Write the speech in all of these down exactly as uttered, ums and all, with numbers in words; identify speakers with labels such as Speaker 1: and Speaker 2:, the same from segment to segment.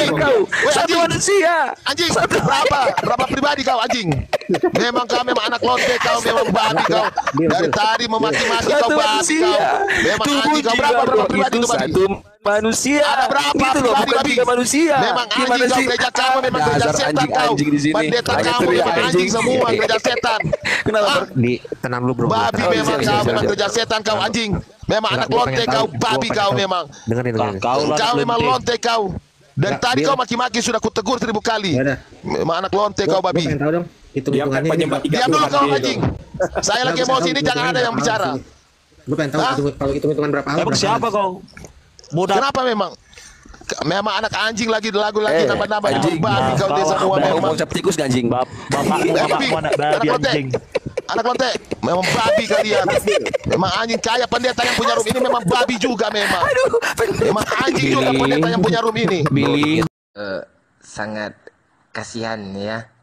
Speaker 1: anjing kau. Satu manusia.
Speaker 2: Anjing. Berapa? Berapa pribadi kau anjing? Memang kau memang anak lonte kau, memang babi kau. Dari tadi memaki-maki kau babi kau. Memang anjing kau. Berapa berapa pribadi itu babi?
Speaker 1: Manusia.
Speaker 2: Ada berapa
Speaker 1: gitu loh,
Speaker 2: pribadi
Speaker 1: bukan
Speaker 2: babi?
Speaker 1: tiga manusia.
Speaker 2: Memang anjing
Speaker 1: Gimana
Speaker 2: kau,
Speaker 1: sih?
Speaker 2: gereja kamu memang gereja
Speaker 1: Dasar
Speaker 2: setan kau.
Speaker 1: anjing-anjing di sini.
Speaker 2: Pendeta
Speaker 1: Banyak
Speaker 2: kamu
Speaker 1: teriak
Speaker 2: memang anjing semua, gereja setan.
Speaker 1: Kenapa?
Speaker 2: Ah,
Speaker 3: Di tenang dulu bro.
Speaker 2: babi
Speaker 1: Oh,
Speaker 2: memang
Speaker 1: siap,
Speaker 2: kau,
Speaker 1: siap,
Speaker 2: memang
Speaker 1: siap.
Speaker 2: gereja setan kau anjing. Memang
Speaker 3: Enggak,
Speaker 2: anak
Speaker 3: gua
Speaker 2: lonte
Speaker 3: pengen
Speaker 2: kau,
Speaker 3: tahu,
Speaker 2: babi
Speaker 3: gua pengen
Speaker 2: kau
Speaker 3: tahu.
Speaker 2: memang.
Speaker 3: Dengerin dengerin.
Speaker 1: Kau lah
Speaker 2: Kau memang lonte kau. Dan
Speaker 3: Enggak,
Speaker 2: tadi
Speaker 3: dia-
Speaker 2: kau maki-maki sudah kutegur seribu kali.
Speaker 3: Ya udah.
Speaker 2: Memang anak lonte kau
Speaker 3: Gua
Speaker 2: babi.
Speaker 3: pengen tahu dong. Hitung
Speaker 4: Dia
Speaker 3: hitungannya.
Speaker 4: penyembah tiga
Speaker 2: Diam dulu
Speaker 4: Tuhan
Speaker 2: kau
Speaker 4: dia
Speaker 2: anjing.
Speaker 4: itu.
Speaker 2: Saya lagi emosi ini, jangan ada yang bicara.
Speaker 3: Gue pengen tahu
Speaker 2: Hah?
Speaker 3: hitung- kalau hitung hitungan berapa hal.
Speaker 1: Emang
Speaker 3: berapa
Speaker 1: siapa
Speaker 3: hal.
Speaker 1: kau? Bodak.
Speaker 2: Kenapa memang? Memang anak anjing lagi lagu lagi
Speaker 1: Eh,
Speaker 2: nambah-nambah
Speaker 1: anjing.
Speaker 2: babi kau dia semua
Speaker 1: Mau
Speaker 2: memang.
Speaker 1: ngucap tikus gak anjing?
Speaker 5: Bapakmu
Speaker 2: Babi,
Speaker 5: bapakmu anak
Speaker 2: anak
Speaker 5: babi
Speaker 2: lonte,
Speaker 5: anjing.
Speaker 2: anak lonte, memang babi kalian. Memang anjing kaya pendeta yang punya room ini memang babi juga memang. Memang anjing juga pendeta yang punya room ini.
Speaker 1: Billy.
Speaker 6: Eh, sangat kasihan ya.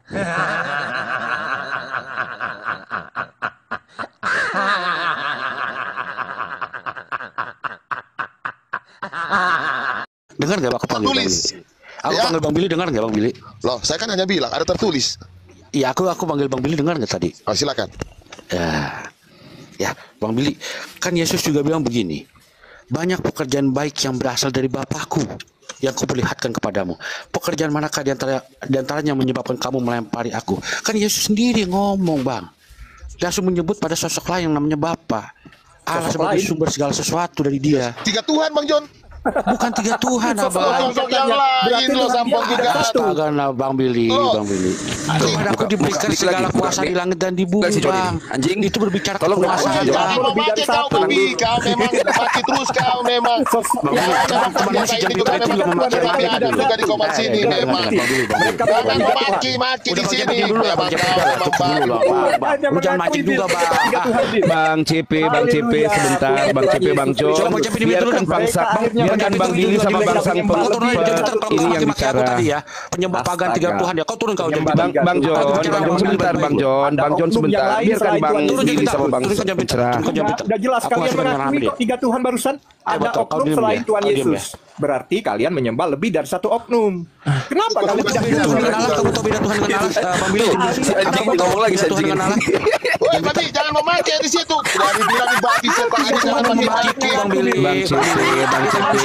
Speaker 7: Dengar nggak aku panggil Bang
Speaker 2: Tulis.
Speaker 7: Billy? Aku
Speaker 2: Ya.
Speaker 7: panggil Bang Billy, dengar nggak Bang Billy?
Speaker 2: Loh, saya kan hanya bilang ada tertulis.
Speaker 7: Iya, aku aku panggil Bang Billy, dengar nggak tadi?
Speaker 2: Oh, silakan.
Speaker 7: Ya, ya, Bang Billy, kan Yesus juga bilang begini, banyak pekerjaan baik yang berasal dari Bapakku yang kuperlihatkan kepadamu. Pekerjaan manakah di antara di antaranya yang menyebabkan kamu melempari aku? Kan Yesus sendiri ngomong, Bang. Langsung menyebut pada sosok lain yang namanya Bapa. Allah
Speaker 4: Sosok
Speaker 7: sebagai
Speaker 4: lain?
Speaker 7: sumber segala sesuatu dari Dia.
Speaker 2: Tiga Tuhan, Bang John.
Speaker 7: Bukan tiga Tuhan, Abang.
Speaker 2: Sosok yang lain lo sampang juga.
Speaker 7: Astaga, nah, Bang Billy,
Speaker 2: Oh.
Speaker 7: Bang Billy. Kepadaku diberikan
Speaker 1: buka,
Speaker 7: segala
Speaker 1: buka,
Speaker 7: kuasa
Speaker 1: buka,
Speaker 7: di langit dan di bumi,
Speaker 1: buka si Johnny.
Speaker 7: Bang.
Speaker 1: Anjing.
Speaker 7: Itu berbicara
Speaker 1: Tolong,
Speaker 7: kekuasaan,
Speaker 1: Johnny.
Speaker 7: Bang.
Speaker 2: Jangan memakai kau babi, kau memang mati terus kau memang. Ya,
Speaker 7: teman-teman
Speaker 2: ya,
Speaker 7: si
Speaker 2: ini
Speaker 7: Johnny
Speaker 2: juga
Speaker 7: itu juga
Speaker 2: memang
Speaker 7: memakai
Speaker 2: tapi
Speaker 7: babi.
Speaker 2: ada juga di komen sini
Speaker 7: Eh,
Speaker 2: memang.
Speaker 7: Bang Billy, Bang Billy.
Speaker 2: Jangan memaki-maki di sini
Speaker 7: dulu,
Speaker 2: memang
Speaker 7: Bang.
Speaker 2: kau memang
Speaker 7: Cukup dulu,
Speaker 2: babi.
Speaker 7: Bang. Bang. Lu jangan mancing juga, Bang.
Speaker 8: Bang C P, Bang C P sebentar, Bang C P, Bang Jo.
Speaker 7: Coba Bang C P di mute dulu,
Speaker 8: Biarkan
Speaker 7: Bang.
Speaker 8: bangsa, biarkan Bang Billy sama Bang Sang
Speaker 7: Kau turun aja, Johnny, ntar kalau
Speaker 8: ini
Speaker 7: kau
Speaker 8: yang
Speaker 7: maki-maki aku
Speaker 8: bicara.
Speaker 7: tadi ya, penyembah pagan tiga
Speaker 4: Astaga.
Speaker 7: Tuhan ya. Kau turun kau Johnny.
Speaker 8: Bang Bang John, Bang John sebentar, Bang John, Bang John sebentar. Biarkan Bang Billy sama Bang bicara.
Speaker 4: Udah jelas
Speaker 7: Aku
Speaker 4: kalian
Speaker 7: masuk dengan
Speaker 4: mengakui
Speaker 7: dia.
Speaker 4: kok tiga Tuhan barusan. Ada
Speaker 7: betul. Kau
Speaker 4: oknum
Speaker 7: diem
Speaker 4: selain
Speaker 7: ya.
Speaker 4: Tuhan
Speaker 7: Kau diem
Speaker 4: Yesus. Berarti kalian menyembah lebih dari satu oknum. Kenapa kalian tidak
Speaker 7: Beda Tuhan dengan Allah, kamu tahu beda Tuhan dengan Allah, eh, Bang Billy.
Speaker 1: Si anjing ngomong lagi si
Speaker 7: Beda Tuhan
Speaker 1: anjing
Speaker 7: dengan Allah.
Speaker 2: Woi, babi, jangan memakai di situ. Sudah dibilang di babi setan ini jangan maki-maki.
Speaker 7: Bang Billy.
Speaker 8: Bang C P, Bang C P, Bang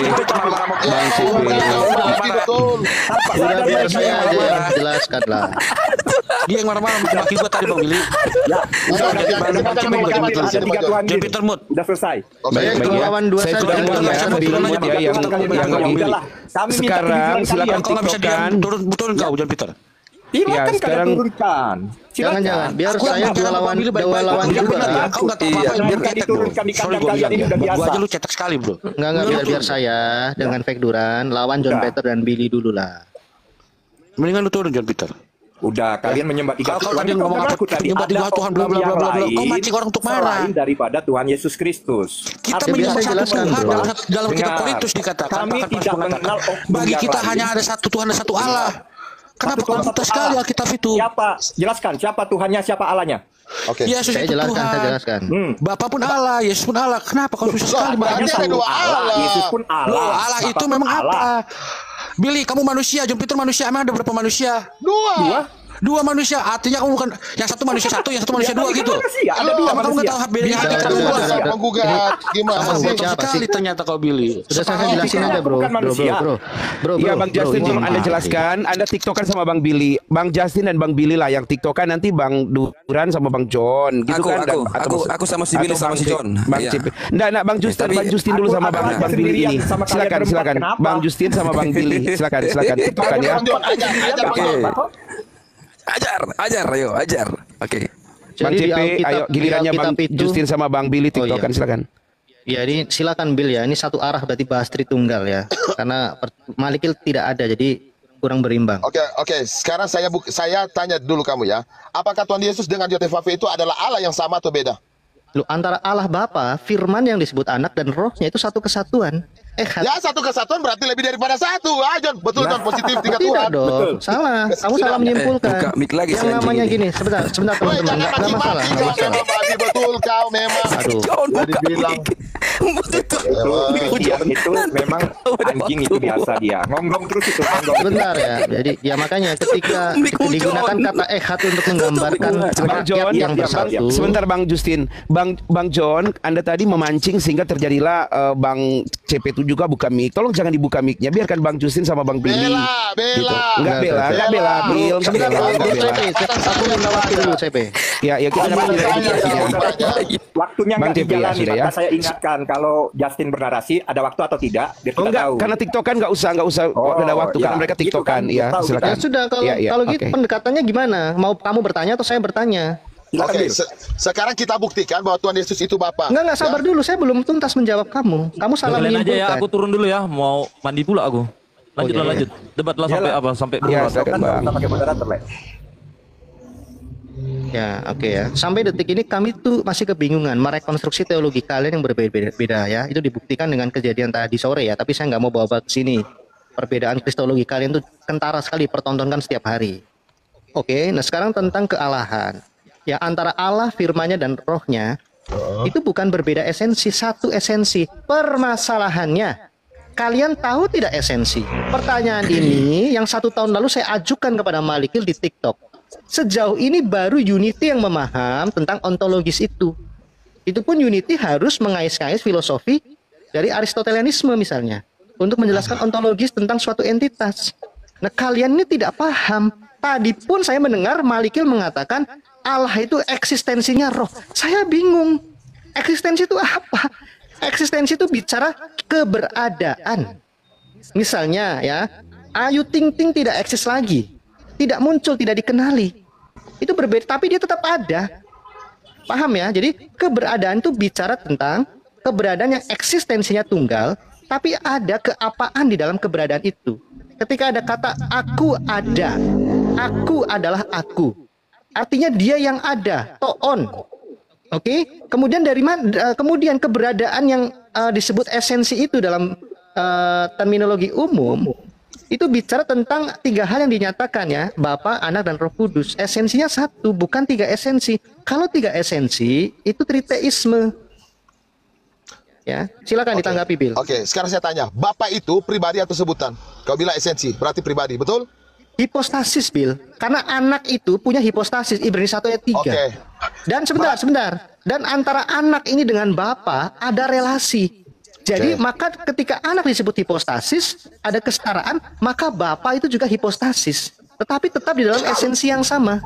Speaker 8: C P.
Speaker 2: Babi betul.
Speaker 9: Udah biar saya aja yang jelaskan lah.
Speaker 7: Dia yang marah-marah maki gua tadi Bang Billy.
Speaker 2: Udah, jangan jangan jangan maki-maki di sini,
Speaker 4: tiga
Speaker 2: Bang John.
Speaker 4: Tuhan
Speaker 7: Jangan Peter Mood.
Speaker 4: Udah selesai.
Speaker 2: Oke.
Speaker 9: Saya
Speaker 8: Baik
Speaker 9: itu
Speaker 8: ya.
Speaker 9: lawan dua
Speaker 8: Saya
Speaker 9: saja.
Speaker 8: sudah
Speaker 9: Jangan
Speaker 8: mulai ya,
Speaker 9: jangan
Speaker 8: di
Speaker 9: bilang
Speaker 8: remote ya, yang yang
Speaker 4: Udahlah. Kami minta
Speaker 8: sekarang
Speaker 4: kejujuran
Speaker 8: silakan
Speaker 4: kalian.
Speaker 7: Kau nggak bisa diam,
Speaker 8: tiktokan.
Speaker 7: turun turun kau jangan Peter.
Speaker 4: Silakan
Speaker 8: Ya,
Speaker 4: kalian
Speaker 8: sekarang-
Speaker 4: turunkan.
Speaker 9: Jangan jangan. Biar
Speaker 7: Aku
Speaker 9: saya
Speaker 7: yang
Speaker 9: dua
Speaker 7: bicara
Speaker 9: lawan
Speaker 7: Bang Billy
Speaker 9: dua
Speaker 7: baik-baik.
Speaker 9: lawan
Speaker 7: Kau
Speaker 9: juga.
Speaker 7: benar, Kau nggak tahu
Speaker 1: Iya,
Speaker 7: apa-apa.
Speaker 4: biar
Speaker 7: Cetek,
Speaker 4: diturunkan
Speaker 7: bro.
Speaker 4: di kandang
Speaker 7: Sorry, gua
Speaker 4: kalian,
Speaker 7: bilang
Speaker 4: ini
Speaker 7: ya.
Speaker 4: udah biasa.
Speaker 7: Gua aja lu cetek sekali bro.
Speaker 9: Enggak enggak biar biar saya dengan fake Duran lawan John
Speaker 4: Udah.
Speaker 9: Peter dan Billy dulu lah.
Speaker 7: Mendingan lu turun John Peter.
Speaker 4: Udah, kalian menyembah tiga
Speaker 7: Kalau kau
Speaker 4: Tuhan.
Speaker 7: tadi ngomong apa?
Speaker 4: Aku tadi
Speaker 7: Menyembah tiga
Speaker 4: ada
Speaker 7: Tuhan, bla, bla,
Speaker 4: oknum
Speaker 7: bla,
Speaker 4: yang
Speaker 7: bla, bla. Kau
Speaker 4: lain
Speaker 7: mancing orang untuk marah.
Speaker 4: selain daripada Tuhan Yesus Kristus.
Speaker 7: Kita
Speaker 9: Ya,
Speaker 7: menyembah
Speaker 9: biasa
Speaker 7: satu
Speaker 9: jelaskan,
Speaker 7: Tuhan
Speaker 9: bro.
Speaker 7: dalam, dalam kitab
Speaker 4: Dengar.
Speaker 7: Korintus dikatakan.
Speaker 4: Kami
Speaker 7: akan
Speaker 4: tidak
Speaker 7: Paulus mengatakan,
Speaker 4: mengenal oknum
Speaker 7: bagi
Speaker 4: yang
Speaker 7: kita
Speaker 4: lain.
Speaker 7: hanya ada satu Tuhan dan satu Allah. Kenapa
Speaker 4: Satu Tuhan,
Speaker 7: komputer
Speaker 4: satu
Speaker 7: sekali
Speaker 4: Allah.
Speaker 7: Alkitab itu?
Speaker 4: Siapa? Jelaskan siapa Tuhannya, siapa Allahnya.
Speaker 2: Oke.
Speaker 7: Yesus
Speaker 9: Saya
Speaker 7: itu
Speaker 9: jelaskan, saya
Speaker 7: Tuhan.
Speaker 9: jelaskan.
Speaker 4: Hmm.
Speaker 7: Bapa pun Allah, Yesus pun Allah. Kenapa kau susah sekali
Speaker 2: Berarti
Speaker 7: bahasanya?
Speaker 2: ada dua Allah.
Speaker 4: Yesus pun Allah.
Speaker 7: Loh, Allah
Speaker 4: Bapa
Speaker 7: itu
Speaker 4: pun
Speaker 7: memang
Speaker 4: Allah.
Speaker 7: apa? Billy, kamu manusia, John Peter manusia. Emang ada berapa manusia?
Speaker 2: Dua.
Speaker 4: Dua?
Speaker 7: Dua manusia. Artinya kamu bukan yang satu manusia satu, yang satu manusia
Speaker 4: Ya,
Speaker 7: dua
Speaker 4: tapi
Speaker 7: gitu.
Speaker 4: kenapa sih? Ada
Speaker 2: Halo,
Speaker 4: dua
Speaker 7: Emang kamu nggak
Speaker 4: manusia.
Speaker 7: tahu bedanya hati
Speaker 9: Udah,
Speaker 7: kamu
Speaker 9: udah,
Speaker 7: dua?
Speaker 9: udah, udah.
Speaker 2: Menggugat gimana
Speaker 9: Kamu
Speaker 2: sih?
Speaker 9: siapa sih?
Speaker 7: Sekali ternyata kau Billy.
Speaker 9: Sudah saya jelasin
Speaker 4: Sepakat.
Speaker 9: aja bro.
Speaker 4: Bukan
Speaker 9: Bro bro
Speaker 4: manusia.
Speaker 9: bro. Bro
Speaker 8: Iya
Speaker 9: bro.
Speaker 8: Bang
Speaker 9: bro,
Speaker 8: Justin
Speaker 9: ini
Speaker 8: tolong Anda
Speaker 9: maaf.
Speaker 8: jelaskan. Anda tiktokan sama Bang Billy. Bang Justin dan Bang Billy lah yang tiktokan, nanti Bang Duran sama Bang John gitu
Speaker 1: Aku,
Speaker 8: kan.
Speaker 1: aku,
Speaker 8: Dan-
Speaker 1: aku,
Speaker 8: atau-
Speaker 1: aku sama si Billy
Speaker 8: atau
Speaker 1: sama
Speaker 8: Bang
Speaker 1: si
Speaker 8: C-
Speaker 1: John.
Speaker 8: Bang
Speaker 1: Iya.
Speaker 8: Cip. Enggak, enggak Bang Justin,
Speaker 1: tapi
Speaker 8: Bang Justin dulu
Speaker 4: aku-
Speaker 8: sama
Speaker 4: aku
Speaker 8: Bang
Speaker 4: aja
Speaker 8: Bang Billy
Speaker 4: sendirian
Speaker 8: ini.
Speaker 4: sama kalian
Speaker 8: Silakan,
Speaker 4: berempat.
Speaker 8: silakan.
Speaker 4: Kenapa?
Speaker 8: Bang Justin sama Bang Billy. Silakan, silakan tiktokan ya.
Speaker 2: Bang John, ajar, ajar, Bang John.
Speaker 1: Ajar, ajar, ayo, ajar. Oke.
Speaker 8: Bang
Speaker 9: Jadi di
Speaker 8: C P,
Speaker 9: Alkitab-
Speaker 8: ayo
Speaker 9: di
Speaker 8: gilirannya Bang
Speaker 9: Alkitab itu-
Speaker 8: Justin sama Bang Billy
Speaker 9: Oh,
Speaker 8: tiktokan
Speaker 9: iya.
Speaker 8: silakan.
Speaker 9: Ya ini silakan Bill ya. Ini satu arah berarti bahas Tritunggal ya. Karena per- Malikil tidak ada jadi kurang berimbang.
Speaker 2: Oke, oke. Sekarang saya buk saya tanya dulu kamu ya. Apakah Tuhan Yesus dengan Yotevave itu adalah Allah yang sama atau beda?
Speaker 9: Lu antara Allah Bapa, Firman yang disebut anak dan Rohnya itu satu kesatuan. ehad.
Speaker 2: Ya satu kesatuan berarti lebih daripada satu. Ah, John, betul John, positif tiga
Speaker 9: Tidak
Speaker 2: Tuhan.
Speaker 9: dong,
Speaker 4: Betul.
Speaker 9: salah. Kamu
Speaker 2: Tidak.
Speaker 9: salah menyimpulkan.
Speaker 1: Eh, buka mic lagi
Speaker 9: Yang
Speaker 1: si anjing
Speaker 9: namanya
Speaker 1: ini.
Speaker 9: gini, sebentar, sebentar
Speaker 2: Woi,
Speaker 9: teman-teman,
Speaker 2: jangan
Speaker 9: nggak nggak masalah,
Speaker 2: maki-maki
Speaker 9: nggak
Speaker 2: kau
Speaker 9: masalah.
Speaker 2: memang maki betul kau memang.
Speaker 9: Aduh,
Speaker 1: John,
Speaker 2: Jadi
Speaker 1: buka
Speaker 2: bilang.
Speaker 1: mic. Betul.
Speaker 4: Itu dia itu memang anjing itu biasa dia. Ngonggong terus itu ngonggong.
Speaker 9: sebentar ya. Jadi ya makanya ketika
Speaker 1: Mic hujan.
Speaker 9: digunakan kata ehad untuk menggambarkan
Speaker 1: Tutup
Speaker 8: Bang
Speaker 9: rakyat
Speaker 8: John,
Speaker 9: yang
Speaker 4: Diam, diam,
Speaker 9: bersatu.
Speaker 4: diam.
Speaker 8: sebentar Bang Justin, Bang Bang John, Anda tadi memancing sehingga terjadilah eh, Bang C P itu juga buka mic. Tolong jangan dibuka micnya, biarkan Bang Justin sama Bang Billy.
Speaker 2: Bela, bela.
Speaker 8: Gitu. Enggak bela, enggak
Speaker 2: Bela.
Speaker 8: bela, Bill, enggak
Speaker 9: Sebentar,
Speaker 8: bela,
Speaker 9: Bang,
Speaker 8: enggak
Speaker 9: Bang,
Speaker 8: bela.
Speaker 9: C P, kita aku minta waktu dulu C P.
Speaker 8: Ya, ya kita dapat
Speaker 2: Saya
Speaker 8: edukasinya.
Speaker 2: yang
Speaker 4: Waktunya
Speaker 8: Bang
Speaker 4: nggak
Speaker 8: T P ya,
Speaker 4: dijalani,
Speaker 8: sudah ya.
Speaker 4: maka saya ingatkan kalau Justin bernarasi ada waktu atau tidak, biar
Speaker 8: Oh
Speaker 4: kita
Speaker 8: enggak,
Speaker 4: tahu.
Speaker 8: karena TikTokan enggak usah, enggak usah
Speaker 4: Oh,
Speaker 8: ada waktu
Speaker 4: ya,
Speaker 8: karena mereka
Speaker 4: gitu
Speaker 8: TikTokan.
Speaker 4: kan,
Speaker 8: Ya,
Speaker 4: tahu
Speaker 8: silakan.
Speaker 9: Ya sudah, kalau
Speaker 8: Ya, ya,
Speaker 9: kalau gitu
Speaker 8: oke.
Speaker 9: pendekatannya gimana? Mau kamu bertanya atau saya bertanya?
Speaker 4: Silakan,
Speaker 2: Oke,
Speaker 4: Bill.
Speaker 2: se- sekarang kita buktikan bahwa Tuhan Yesus itu Bapa.
Speaker 9: Enggak, enggak sabar
Speaker 2: Ya.
Speaker 9: dulu, saya belum tuntas menjawab kamu. Kamu salah
Speaker 5: Kalian aja ya,
Speaker 9: menyimpulkan.
Speaker 5: aku turun dulu ya, mau mandi pula aku. Lanjutlah
Speaker 9: iya, iya.
Speaker 5: lanjut. Debatlah sampai
Speaker 4: Iyalah.
Speaker 5: apa? Sampai
Speaker 8: Ya,
Speaker 5: berapa?
Speaker 8: silakan
Speaker 4: Kan
Speaker 8: Bang.
Speaker 4: kita pakai moderator, Le.
Speaker 9: Ya, oke ya. Sampai detik ini kami tuh masih kebingungan merekonstruksi teologi kalian yang berbeda-beda ya. Itu dibuktikan dengan kejadian tadi sore ya. Tapi saya nggak mau bawa ke sini. Perbedaan kristologi kalian tuh kentara sekali, pertontonkan setiap hari. Oke, nah sekarang tentang kealahan. Ya, antara Allah, firman-Nya dan rohnya itu bukan berbeda esensi, satu esensi. Permasalahannya, kalian tahu tidak esensi? Pertanyaan ini yang satu tahun lalu saya ajukan kepada Malikil di TikTok. Sejauh ini baru Unity yang memaham tentang ontologis itu. Itu pun Unity harus mengais-ngais filosofi dari Aristotelianisme misalnya untuk menjelaskan ontologis tentang suatu entitas. Nah, kalian ini tidak paham. Tadi pun saya mendengar Malikil mengatakan Allah itu eksistensinya roh. Saya bingung. Eksistensi itu apa? Eksistensi itu bicara keberadaan. Misalnya ya, Ayu Ting Ting tidak eksis lagi. Tidak muncul, tidak dikenali. Itu berbeda, tapi dia tetap ada. Paham ya? Jadi keberadaan itu bicara tentang keberadaan yang eksistensinya tunggal, tapi ada keapaan di dalam keberadaan itu. Ketika ada kata aku ada, aku adalah aku. Artinya dia yang ada, toon. Oke? Kemudian dari mana? Kemudian keberadaan yang uh, disebut esensi itu dalam uh, terminologi umum itu bicara tentang tiga hal yang dinyatakan ya, Bapa, Anak, dan Roh Kudus. Esensinya satu, bukan tiga esensi. Kalau tiga esensi, itu triteisme. Ya, silakan
Speaker 2: Oke.
Speaker 9: ditanggapi, Bill.
Speaker 2: Oke, sekarang saya tanya, Bapa itu pribadi atau sebutan? Kau bilang esensi, berarti pribadi, betul?
Speaker 9: Hipostasis, Bill. Karena anak itu punya hipostasis, Ibrani satu ayat tiga.
Speaker 2: Oke.
Speaker 9: Dan sebentar, sebentar. Dan antara anak ini dengan Bapa ada relasi. Jadi
Speaker 2: Oke.
Speaker 9: maka ketika anak disebut hipostasis, ada kesetaraan, maka Bapa itu juga hipostasis. Tetapi tetap di dalam esensi yang sama.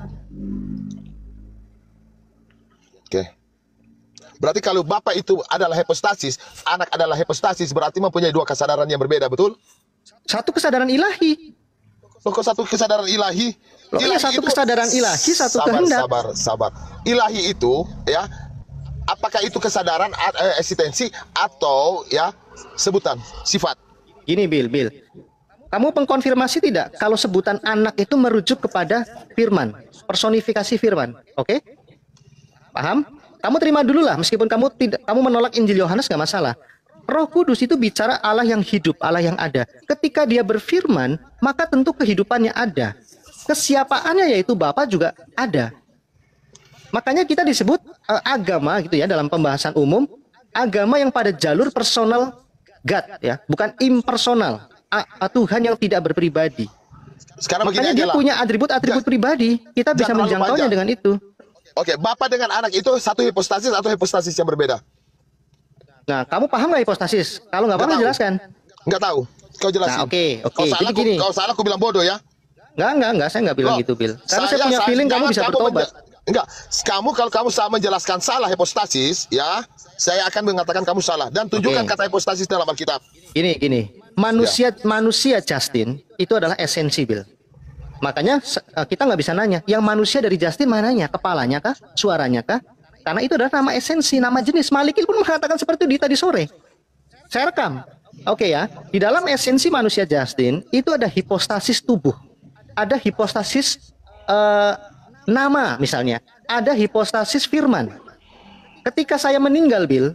Speaker 2: Oke. Berarti kalau Bapa itu adalah hipostasis, anak adalah hipostasis, berarti mempunyai dua kesadaran yang berbeda, betul?
Speaker 9: Satu kesadaran ilahi.
Speaker 2: Loh, kok satu kesadaran ilahi?
Speaker 9: Loh, iya, satu kesadaran ilahi, satu
Speaker 2: sabar,
Speaker 9: kehendak.
Speaker 2: Sabar, sabar. Ilahi itu, ya, apakah itu kesadaran, eh, eksistensi, atau ya sebutan, sifat?
Speaker 9: Gini, Bill, Bill. Kamu pengkonfirmasi tidak kalau sebutan anak itu merujuk kepada firman, personifikasi firman, oke? Paham? Kamu terima dulu lah, meskipun kamu tidak, kamu menolak Injil Yohanes nggak masalah. Roh Kudus itu bicara Allah yang hidup, Allah yang ada. Ketika dia berfirman, maka tentu kehidupannya ada. Kesiapaannya yaitu Bapa juga ada. Makanya kita disebut uh, agama gitu ya dalam pembahasan umum, agama yang pada jalur personal God ya, bukan impersonal. A, a, Tuhan yang tidak berpribadi.
Speaker 2: Sekarang begini
Speaker 9: Makanya
Speaker 2: aja
Speaker 9: dia
Speaker 2: lah.
Speaker 9: punya atribut-atribut pribadi. Kita bisa
Speaker 2: Jangan terlalu
Speaker 9: menjangkaunya
Speaker 2: panjang.
Speaker 9: dengan itu.
Speaker 2: Oke, Bapa dengan anak itu satu hipostasis atau hipostasis yang berbeda?
Speaker 9: Nah, kamu paham nggak hipostasis? Kalau nggak paham,
Speaker 2: Nggak tahu.
Speaker 9: jelaskan.
Speaker 2: Nggak tahu. Kau jelasin.
Speaker 9: Nah, oke, oke.
Speaker 2: Kau salah,
Speaker 9: Jadi
Speaker 2: aku,
Speaker 9: gini.
Speaker 2: kau salah, aku bilang bodoh ya.
Speaker 9: Nggak, nggak, nggak. Saya nggak bilang
Speaker 2: Loh,
Speaker 9: gitu, Bill. Karena saya,
Speaker 2: saya-
Speaker 9: punya
Speaker 2: saya-
Speaker 9: feeling kamu
Speaker 2: jangan
Speaker 9: bisa bertobat.
Speaker 2: menje- Enggak, kamu kalau kamu salah menjelaskan salah hipostasis, ya, saya akan mengatakan kamu salah dan tunjukkan
Speaker 9: Oke.
Speaker 2: kata hipostasis dalam Alkitab.
Speaker 9: Gini, gini. Manusia, manusia Justin itu adalah esensi, Bill. Makanya se- eh, kita nggak bisa nanya, yang manusia dari Justin mananya? Kepalanya kah? Suaranya kah? Karena itu adalah nama esensi, nama jenis. Malikil pun mengatakan seperti itu di tadi sore. Saya rekam. Oke ya. Di dalam esensi manusia Justin itu ada hipostasis tubuh, ada hipostasis eh, nama misalnya, ada hipostasis firman. Ketika saya meninggal, Bill,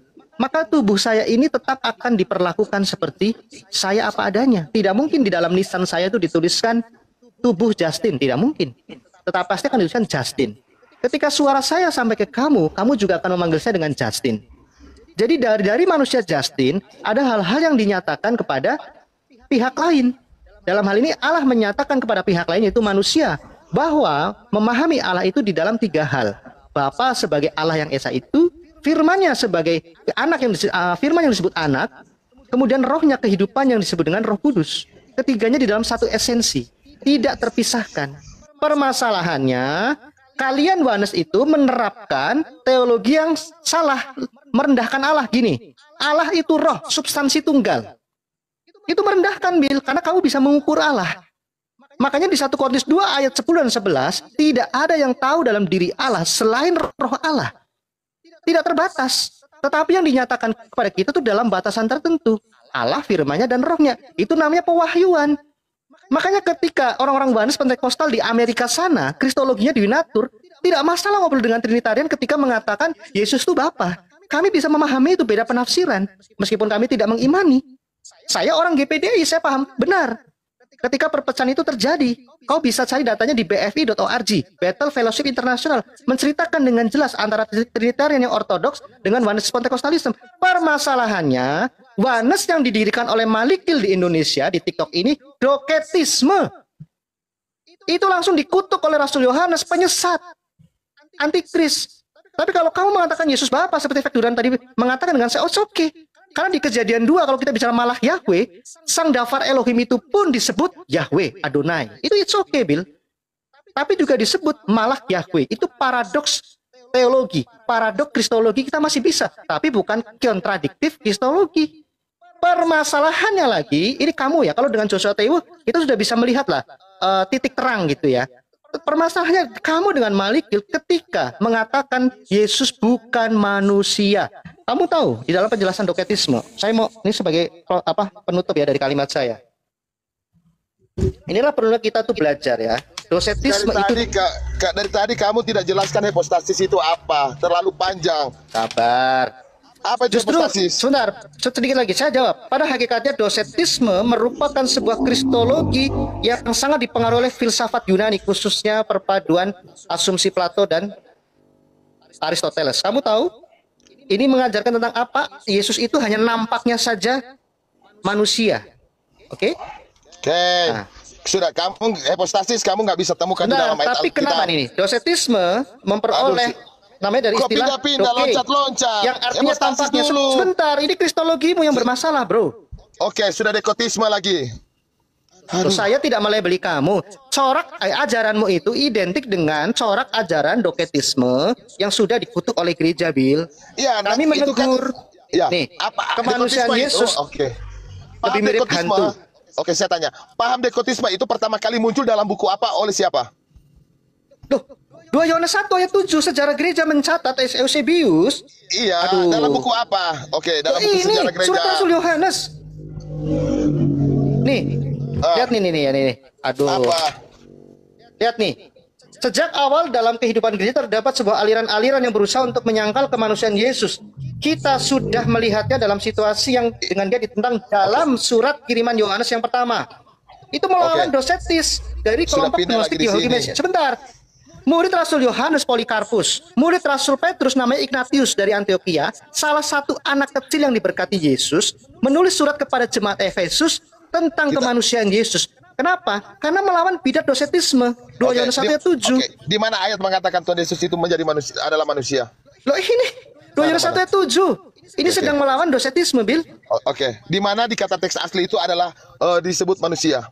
Speaker 9: maka tubuh saya ini tetap akan diperlakukan seperti saya apa adanya. Tidak mungkin di dalam lisan saya itu dituliskan tubuh Justin, tidak mungkin. Tetap pasti akan dituliskan Justin. Ketika suara saya sampai ke kamu, kamu juga akan memanggil saya dengan Justin. Jadi dari dari manusia Justin, ada hal-hal yang dinyatakan kepada pihak lain. Dalam hal ini Allah menyatakan kepada pihak lain, yaitu manusia, bahwa memahami Allah itu di dalam tiga hal. Bapa sebagai Allah yang Esa itu, firman-Nya sebagai anak yang disebut, uh, firman yang disebut anak, kemudian rohnya kehidupan yang disebut dengan Roh Kudus. Ketiganya di dalam satu esensi, tidak terpisahkan. Permasalahannya, kalian Wanes itu menerapkan teologi yang salah, merendahkan Allah. Gini, Allah itu roh, substansi tunggal. Itu merendahkan, Bil, karena kamu bisa mengukur Allah. Makanya di satu Korintus dua ayat sepuluh dan sebelas, tidak ada yang tahu dalam diri Allah selain roh Allah. Tidak terbatas. Tetapi yang dinyatakan kepada kita itu dalam batasan tertentu. Allah, firman-Nya, dan rohnya. Itu namanya pewahyuan. Makanya ketika orang-orang Wanes Pentekostal di Amerika sana, kristologinya diatur, tidak masalah ngobrol dengan Trinitarian ketika mengatakan Yesus itu Bapa. Kami bisa memahami itu, beda penafsiran. Meskipun kami tidak mengimani. Saya orang G P D I, saya paham. Benar. Ketika perpecahan itu terjadi, kau bisa cari datanya di b f i dot org, Battle Fellowship International, menceritakan dengan jelas antara Trinitarian yang ortodoks dengan Wanes Pentekostalisme. Permasalahannya, Wanes yang didirikan oleh Malikil di Indonesia, di TikTok ini, doketisme. Itu langsung dikutuk oleh Rasul Yohanes, penyesat, antikris. Tapi kalau kamu mengatakan Yesus Bapa, seperti Fekduran tadi mengatakan dengan saya, oh oke. Okay. Karena di Kejadian dua, kalau kita bicara malah Yahweh, sang Dafar Elohim itu pun disebut Yahweh, Adonai. Itu it's okay, Bill. Tapi juga disebut malah Yahweh. Itu paradoks teologi, paradoks kristologi kita masih bisa. Tapi bukan kontradiktif kristologi. Permasalahannya lagi, ini kamu ya, kalau dengan Joshua Tewu, kita sudah bisa melihat lah, uh, titik terang gitu ya. Permasalahannya kamu dengan Malikil ketika mengatakan Yesus bukan manusia. Kamu tahu di dalam penjelasan doketisme, saya mau ini sebagai apa penutup ya dari kalimat saya. Inilah perlu kita tuh belajar ya. Doketisme
Speaker 2: dari
Speaker 9: itu
Speaker 2: tadi, Kak, Kak, dari tadi kamu tidak jelaskan hypostasis itu apa, terlalu panjang.
Speaker 9: Sabar.
Speaker 2: Apa itu
Speaker 9: Justru,
Speaker 2: hypostasis?
Speaker 9: sebentar, sedikit lagi saya jawab. Pada hakikatnya dosetisme merupakan sebuah kristologi yang sangat dipengaruhi oleh filsafat Yunani, khususnya perpaduan asumsi Plato dan Aristoteles. Kamu tahu? Ini mengajarkan tentang apa? Yesus itu hanya nampaknya saja manusia. Oke? Okay?
Speaker 2: Oke. Okay.
Speaker 9: Nah.
Speaker 2: Sudah, kamu hypostasis kamu nggak bisa temukan di
Speaker 9: Benar,
Speaker 2: dalam ayat
Speaker 9: tapi
Speaker 2: Alkitab.
Speaker 9: kenapa ini? Dosetisme memperoleh
Speaker 2: Aduh,
Speaker 9: namanya dari
Speaker 2: kok
Speaker 9: istilah
Speaker 2: pindah-pindah,
Speaker 9: doke,
Speaker 2: loncat-loncat.
Speaker 9: yang artinya
Speaker 2: Hypostasis
Speaker 9: tampaknya.
Speaker 2: dulu.
Speaker 9: Sebentar, ini kristologimu yang bermasalah, bro.
Speaker 2: Oke, sudah dekotisme lagi.
Speaker 9: Aduh. Saya tidak melebeli kamu. Corak eh, ajaranmu itu identik dengan corak ajaran doketisme yang sudah dikutuk oleh gereja, Bill.
Speaker 2: Ya,
Speaker 9: Kami
Speaker 2: nah, itu
Speaker 9: menegur.
Speaker 2: kan, ya,
Speaker 9: Nih,
Speaker 2: apa
Speaker 9: kemanusiaan
Speaker 2: dekotisme
Speaker 9: Yesus
Speaker 2: itu? Oke.
Speaker 9: lebih
Speaker 2: Paham
Speaker 9: mirip
Speaker 2: dekotisme?
Speaker 9: hantu.
Speaker 2: Oke, saya tanya. Paham dekotisme itu pertama kali muncul dalam buku apa oleh siapa?
Speaker 9: Loh, dua Yohanes satu ayat tujuh sejarah gereja mencatat Eusebius.
Speaker 2: Iya,
Speaker 9: Aduh.
Speaker 2: dalam buku apa? Oke, dalam
Speaker 9: Loh,
Speaker 2: buku
Speaker 9: ini
Speaker 2: sejarah gereja.
Speaker 9: surat Rasul Yohanes. Nih,
Speaker 2: Ah.
Speaker 9: lihat nih nih nih ya nih. Aduh.
Speaker 2: Apa?
Speaker 9: Lihat nih. Sejak awal dalam kehidupan gereja terdapat sebuah aliran-aliran yang berusaha untuk menyangkal kemanusiaan Yesus. Kita sudah melihatnya dalam situasi yang dengan dia ditentang dalam surat kiriman Yohanes yang pertama. Itu melawan
Speaker 2: Oke.
Speaker 9: dosetis dari
Speaker 2: Sudah
Speaker 9: kelompok
Speaker 2: pindah
Speaker 9: gnostik
Speaker 2: lagi di
Speaker 9: Yahudi
Speaker 2: sini.
Speaker 9: Mesias. Sebentar. Murid Rasul Yohanes Polikarpus, murid Rasul Petrus namanya Ignatius dari Antioquia, salah satu anak kecil yang diberkati Yesus, menulis surat kepada jemaat Efesus tentang
Speaker 2: Kita-
Speaker 9: kemanusiaan Yesus. Kenapa? Karena melawan bidat dosetisme. dua
Speaker 2: Oke,
Speaker 9: Yohanes satu
Speaker 2: di-
Speaker 9: ayat tujuh.
Speaker 2: Oke, di mana ayat mengatakan Tuhan Yesus itu menjadi manusia, adalah manusia?
Speaker 9: Loh ini dua Yohanes satu ayat tujuh. Ini
Speaker 2: Oke.
Speaker 9: sedang melawan dosetisme, Bill.
Speaker 2: O- Oke, di mana di kata teks asli itu adalah eh, disebut manusia?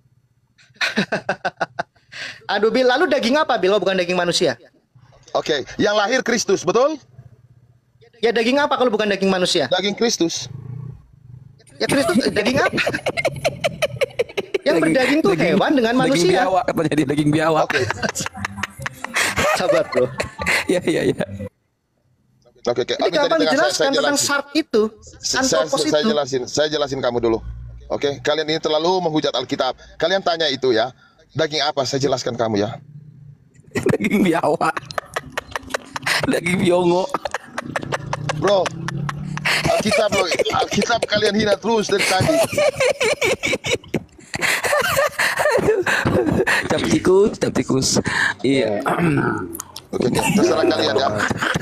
Speaker 9: Aduh, Bill, lalu daging apa, Bill? Oh, bukan daging manusia.
Speaker 2: Oke, yang lahir Kristus, betul?
Speaker 9: Ya daging apa kalau bukan daging manusia?
Speaker 2: Daging Kristus.
Speaker 9: Ya Kristus daging apa? Yang
Speaker 1: Daging-
Speaker 9: berdaging tuh
Speaker 1: daging-
Speaker 9: hewan dengan
Speaker 1: Daging
Speaker 9: manusia.
Speaker 1: biawak katanya dia, daging biawak.
Speaker 2: Oke,
Speaker 9: Sabar, bro.
Speaker 1: Iya, iya, iya.
Speaker 2: oke, oke.
Speaker 9: Ini
Speaker 2: Oke,
Speaker 9: gampang
Speaker 2: tadi tengah
Speaker 9: dijelaskan tentang
Speaker 2: jelasin.
Speaker 9: sart itu,
Speaker 2: Saya,
Speaker 9: antropos
Speaker 2: saya
Speaker 9: itu.
Speaker 2: jelasin, saya jelasin kamu dulu. Oke, kalian ini terlalu menghujat Alkitab. Kalian tanya itu ya. Daging apa? Saya jelaskan kamu ya.
Speaker 1: Daging biawak. Daging biongo.
Speaker 2: Bro, Alkitab loh, Alkitab kalian hina terus dari tadi.
Speaker 1: Cap tikus, cap tikus. Iya.
Speaker 2: Oke, oke, terserah kalian ya.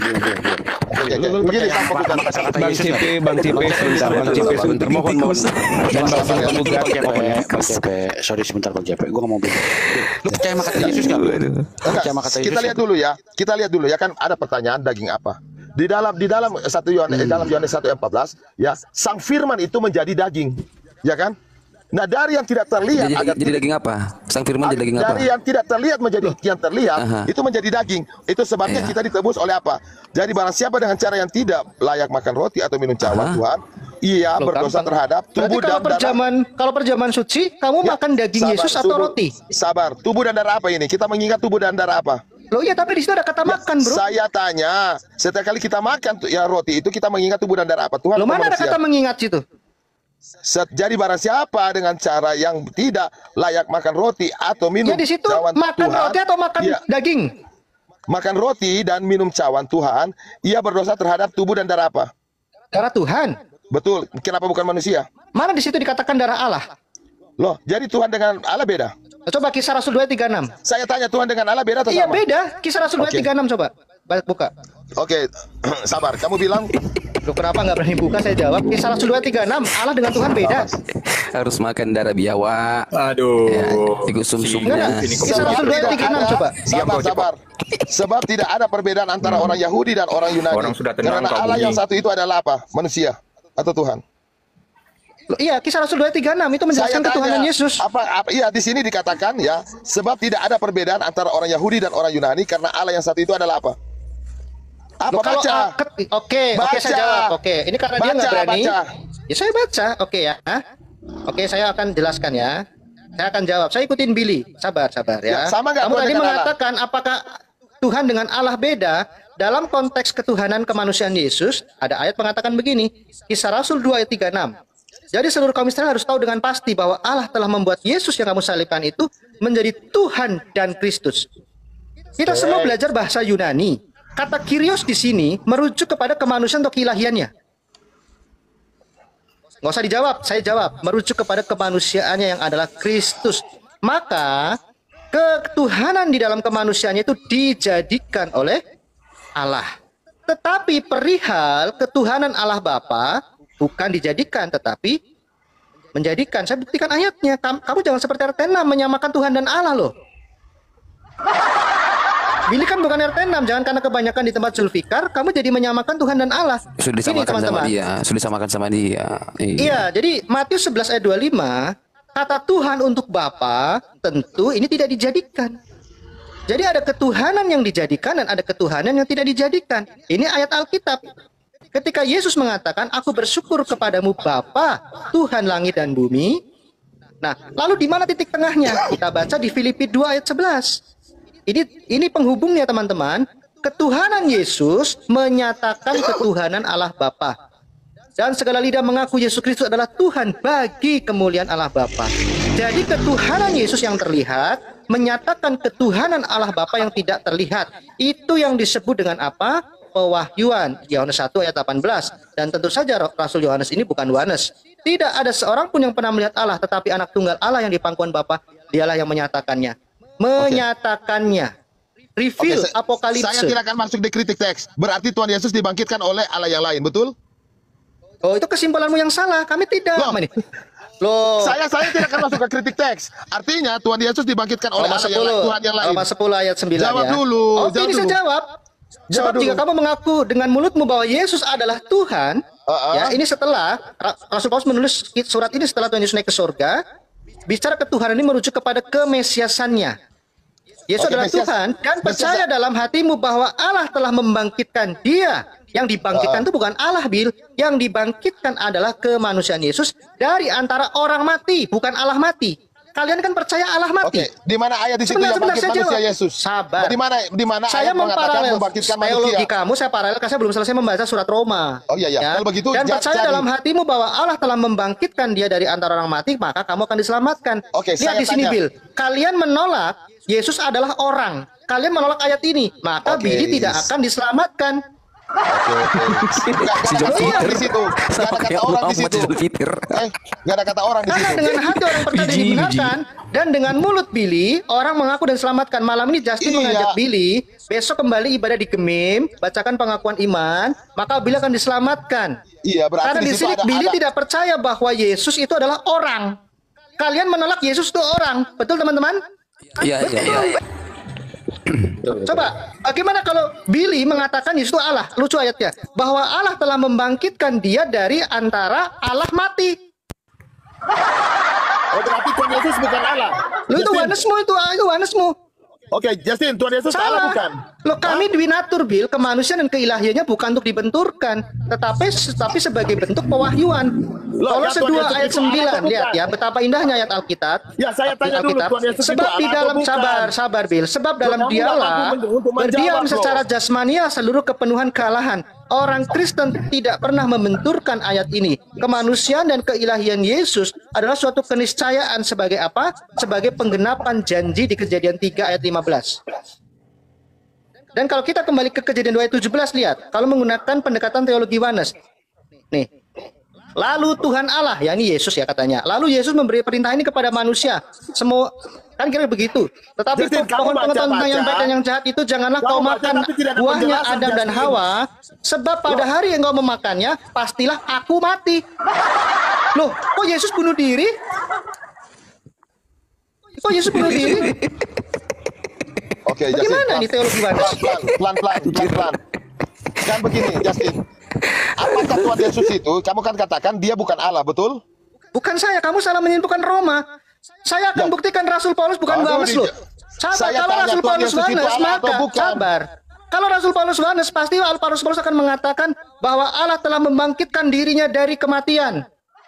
Speaker 2: Oke, oke. Begini Bang Pembukaan.
Speaker 8: Bang C P, Bang C P sebentar, Bang C P sebentar. Mohon, mohon. Dan Bang Pembukaan.
Speaker 7: Bang C P, sorry sebentar Bang C P, gue ngomong begini. Lu percaya sama kata Yesus nggak? Percaya sama kata Yesus?
Speaker 2: Kita lihat dulu ya. Kita lihat dulu ya, kan ada pertanyaan daging apa? Di dalam di dalam satu Yohanes hmm. dalam Yohanes satu ayat empat belas ya, sang firman itu menjadi daging. Ya kan? Nah, dari yang tidak terlihat
Speaker 1: jadi,
Speaker 2: agar
Speaker 1: jadi daging apa? Sang firman jadi daging apa?
Speaker 2: Dari yang tidak terlihat menjadi yang terlihat, Aha. itu menjadi daging. Itu sebabnya yeah. kita ditebus oleh apa? Jadi barang siapa dengan cara yang tidak layak makan roti atau minum cawan Tuhan, ia Loh, berdosa gampang. terhadap tubuh
Speaker 9: Berarti
Speaker 2: dan
Speaker 9: perjaman, darah. Kalau perjaman suci, kamu ya, makan daging sabar, Yesus atau
Speaker 2: tubuh,
Speaker 9: roti?
Speaker 2: Sabar, tubuh dan darah apa ini? Kita mengingat tubuh dan darah apa?
Speaker 9: Loh iya, tapi di situ ada kata ya, makan, bro.
Speaker 2: Saya tanya, setiap kali kita makan ya roti itu kita mengingat tubuh dan darah apa? Tuhan.
Speaker 9: Loh mana ada kata mengingat situ?
Speaker 2: Jadi barang siapa dengan cara yang tidak layak makan roti atau minum
Speaker 9: ya, di situ
Speaker 2: cawan
Speaker 9: makan
Speaker 2: Tuhan,
Speaker 9: roti atau makan ya, daging?
Speaker 2: Makan roti dan minum cawan Tuhan, ia berdosa terhadap tubuh dan darah apa?
Speaker 9: Darah Tuhan.
Speaker 2: Betul. Kenapa bukan manusia?
Speaker 9: Mana di situ dikatakan darah Allah?
Speaker 2: Loh, jadi Tuhan dengan Allah beda?
Speaker 9: Coba Kisah Rasul dua tiga enam.
Speaker 2: Saya tanya, Tuhan dengan Allah beda atau
Speaker 9: iya,
Speaker 2: sama?
Speaker 9: Iya beda. Kisah Rasul dua tiga enam coba. Balik buka.
Speaker 2: Oke, sabar. Kamu bilang?
Speaker 9: Loh, kenapa nggak berani buka? Saya jawab. Kisah Rasul dua tiga enam. Allah dengan Tuhan beda.
Speaker 1: Harus makan darah biawak.
Speaker 4: Aduh.
Speaker 1: Ya, ikut sum-sumnya.
Speaker 9: Kisah Rasul dua tiga enam coba.
Speaker 2: Sabar, sabar. Sebab tidak ada perbedaan antara hmm. orang Yahudi dan orang Yunani.
Speaker 4: Orang sudah
Speaker 2: Karena Allah yang satu itu adalah apa? Manusia atau Tuhan?
Speaker 9: Loh, iya, Kisah Rasul dua tiga enam itu menjelaskan
Speaker 2: tanya,
Speaker 9: ketuhanan Yesus.
Speaker 2: Apa, apa iya di sini dikatakan ya, sebab tidak ada perbedaan antara orang Yahudi dan orang Yunani karena Allah yang satu itu adalah apa? Apa
Speaker 9: Loh,
Speaker 2: baca?
Speaker 9: Uh, Oke, okay, oke okay, saya jawab. Oke, okay. Ini karena baca, dia nggak berani. Baca. Ya saya baca. Oke okay, ya. Oke, okay, saya akan jelaskan ya. Saya akan jawab. Saya ikutin Billy. Sabar, sabar ya. ya sama Kamu tadi mengatakan Allah? Apakah Tuhan dengan Allah beda? Dalam konteks ketuhanan kemanusiaan Yesus, ada ayat mengatakan begini. Kisah Rasul dua ayat tiga enam. Jadi seluruh kaum Israel harus tahu dengan pasti bahwa Allah telah membuat Yesus yang kamu salibkan itu menjadi Tuhan dan Kristus. Kita semua belajar bahasa Yunani. Kata Kyrios di sini merujuk kepada kemanusiaan atau keilahiannya. Nggak usah dijawab, saya jawab. Merujuk kepada kemanusiaannya yang adalah Kristus. Maka ketuhanan di dalam kemanusiaannya itu dijadikan oleh Allah. Tetapi perihal ketuhanan Allah Bapa bukan dijadikan, tetapi menjadikan. Saya buktikan ayatnya. Kamu, kamu jangan seperti R T enam menyamakan Tuhan dan Allah loh. Billy kan bukan R T enam, jangan karena kebanyakan di tempat Zulfikar, kamu jadi menyamakan Tuhan dan Allah.
Speaker 1: Sudah disamakan teman-teman. sama dia, sudah disamakan sama dia. Iya.
Speaker 9: Iya, jadi Matius sebelas ayat dua puluh lima, kata Tuhan untuk Bapa, tentu ini tidak dijadikan. Jadi ada ketuhanan yang dijadikan dan ada ketuhanan yang tidak dijadikan. Ini ayat Alkitab. Ketika Yesus mengatakan, aku bersyukur kepadamu Bapa, Tuhan langit dan bumi. Nah, lalu di mana titik tengahnya? Kita baca di Filipi dua ayat sebelas. Ini ini penghubungnya teman-teman. Ketuhanan Yesus menyatakan ketuhanan Allah Bapa. Dan segala lidah mengaku Yesus Kristus adalah Tuhan bagi kemuliaan Allah Bapa. Jadi ketuhanan Yesus yang terlihat menyatakan ketuhanan Allah Bapa yang tidak terlihat. Itu yang disebut dengan apa? Pewahyuan. Yohanes satu ayat delapan belas. Dan tentu saja Rasul Yohanes ini bukan Yohanes. Tidak ada seorang pun yang pernah melihat Allah, tetapi anak tunggal Allah yang di pangkuan Bapa, dialah yang menyatakannya. Menyatakannya. Reveal, okay, apokalipse.
Speaker 2: Saya tidak akan masuk di kritik teks. Berarti Tuhan Yesus dibangkitkan oleh Allah yang lain, betul?
Speaker 9: Oh, itu kesimpulanmu yang salah. Kami tidak.
Speaker 2: Loh.
Speaker 9: Loh.
Speaker 2: Saya saya tidak akan masuk ke kritik teks. Artinya Tuhan Yesus dibangkitkan oleh Allah yang lain, Tuhan yang lain.
Speaker 9: Roma sepuluh ayat sembilan
Speaker 2: jawab
Speaker 9: ya.
Speaker 2: dulu.
Speaker 9: Oh,
Speaker 2: jawab
Speaker 9: ini
Speaker 2: dulu.
Speaker 9: saya jawab. Sebab jika kamu mengaku dengan mulutmu bahwa Yesus adalah Tuhan, uh -uh. ya ini setelah Rasul Paulus menulis surat ini setelah Tuhan Yesus naik ke surga, bicara ketuhanan ini merujuk kepada kemesiasannya. Yesus okay, adalah Mesias, Tuhan dan percaya Mesias. Dalam hatimu bahwa Allah telah membangkitkan Dia. Yang dibangkitkan itu uh. bukan Allah, Bil. Yang dibangkitkan adalah kemanusiaan Yesus dari antara orang mati, bukan Allah mati. Kalian kan percaya Allah mati. Oke,
Speaker 2: okay. Di mana ayat di situ yang bangkit manusia Yesus?
Speaker 9: Sabar.
Speaker 2: Di mana di mana
Speaker 9: saya
Speaker 2: ayat mengatakan membangkitkan manusia?
Speaker 9: Teologi kamu saya paralel karena saya belum selesai membaca surat Roma.
Speaker 2: Oh iya iya. Ya. Kalau begitu
Speaker 9: dan percaya dalam hatimu bahwa Allah telah membangkitkan Dia dari antara orang mati, maka kamu akan diselamatkan.
Speaker 2: Oke,
Speaker 9: lihat di sini, Bil. Kalian menolak Yesus adalah orang. Kalian menolak ayat ini, maka okay, Billy yes. tidak akan diselamatkan.
Speaker 2: Oke, oke. Nggak
Speaker 1: Si
Speaker 2: nggak ada
Speaker 1: Jupiter.
Speaker 2: orang di situ. Nggak ada kata orang di situ.
Speaker 1: Jupiter.
Speaker 2: Eh, nggak ada kata orang di
Speaker 9: Karena
Speaker 2: situ.
Speaker 9: dengan hati orang percaya
Speaker 1: Biji,
Speaker 9: dibenarkan dan dengan mulut Billy orang mengaku dan selamatkan. Malam ini Justin
Speaker 2: Iya.
Speaker 9: mengajak Billy besok kembali ibadah di Gemim, bacakan pengakuan iman, maka Billy akan diselamatkan.
Speaker 2: Iya, berarti
Speaker 9: Karena
Speaker 2: di
Speaker 9: di
Speaker 2: situ
Speaker 9: sini
Speaker 2: ada,
Speaker 9: Billy
Speaker 2: ada
Speaker 9: tidak percaya bahwa Yesus itu adalah orang. Kalian menolak Yesus itu orang, betul teman-teman?
Speaker 1: Iya, iya, iya.
Speaker 9: Coba, bagaimana kalau Billy mengatakan Yesus itu Allah? Lucu ayatnya, bahwa Allah telah membangkitkan dia dari antara Allah mati.
Speaker 2: Oh, berarti Tuhan Yesus bukan Allah.
Speaker 9: Lu itu
Speaker 2: Justin.
Speaker 9: wanesmu itu, itu wanesmu.
Speaker 2: Oke, Justin, Tuhan Yesus Allah
Speaker 9: Salah.
Speaker 2: bukan?
Speaker 9: Loh, kami dwinatur, Bil, kemanusiaan dan keilahiannya bukan untuk dibenturkan, tetapi tetapi sebagai bentuk pewahyuan.
Speaker 2: Loh,
Speaker 9: Kolose
Speaker 2: ya, Tuhan
Speaker 9: dua
Speaker 2: Yesus
Speaker 9: ayat
Speaker 2: itu Allah
Speaker 9: sembilan,
Speaker 2: atau
Speaker 9: lihat
Speaker 2: bukan?
Speaker 9: ya, betapa indahnya ayat Alkitab.
Speaker 2: Ya, saya tanya dulu,
Speaker 9: Alkitab.
Speaker 2: Tuhan Yesus itu
Speaker 9: Sebab di
Speaker 2: Allah
Speaker 9: dalam
Speaker 2: atau bukan?
Speaker 9: sabar, sabar, Bil. Sebab dalam
Speaker 2: kamu nggak
Speaker 9: dialah
Speaker 2: mampu men- untuk menjawab,
Speaker 9: berdiam
Speaker 2: loh.
Speaker 9: secara jasmania seluruh kepenuhan kealahan. Orang Kristen tidak pernah membenturkan ayat ini. Kemanusiaan dan keilahian Yesus adalah suatu keniscayaan sebagai apa? Sebagai penggenapan janji di Kejadian tiga ayat lima belas. Dan kalau kita kembali ke Kejadian dua ayat tujuh belas, lihat, kalau menggunakan pendekatan teologi Oneness. Nih. Lalu Tuhan Allah, yakni Yesus ya katanya. Lalu Yesus memberi perintah ini kepada manusia. Semua kan kira begitu. Tetapi
Speaker 2: Justin, kamu
Speaker 9: pohon
Speaker 2: baca,
Speaker 9: pengetahuan tentang yang
Speaker 2: baca.
Speaker 9: baik dan yang jahat itu janganlah
Speaker 2: Kamu
Speaker 9: kau
Speaker 2: baca,
Speaker 9: makan
Speaker 2: tapi tidak ada
Speaker 9: buahnya
Speaker 2: penjelasan,
Speaker 9: Adam dan
Speaker 2: Justin.
Speaker 9: Hawa, sebab pada hari yang kau memakannya, pastilah aku mati. Loh, kok Yesus bunuh diri? Kok Yesus bunuh diri?
Speaker 2: Oke, Justin.
Speaker 9: Bagaimana ini teologi Oneness?
Speaker 2: Pelan, pelan, pelan, pelan, pelan. Kan begini, Justin. Apakah Tuhan Yesus itu, kamu kan katakan dia bukan Allah, betul?
Speaker 9: Bukan saya, kamu salah menyimpulkan Roma. Saya akan
Speaker 2: Ya.
Speaker 9: buktikan Rasul Paulus bukan
Speaker 2: Aduh,
Speaker 9: Oneness
Speaker 2: di-
Speaker 9: loh. Sabar,
Speaker 2: Saya
Speaker 9: kalau
Speaker 2: tanya,
Speaker 9: Rasul
Speaker 2: Tuhan
Speaker 9: Paulus
Speaker 2: Yesus itu
Speaker 9: Oneness,
Speaker 2: Allah atau
Speaker 9: maka
Speaker 2: bukan?
Speaker 9: sabar. Kalau Rasul Paulus Oneness, pasti Paulus Paulus akan mengatakan bahwa Allah telah membangkitkan dirinya dari kematian.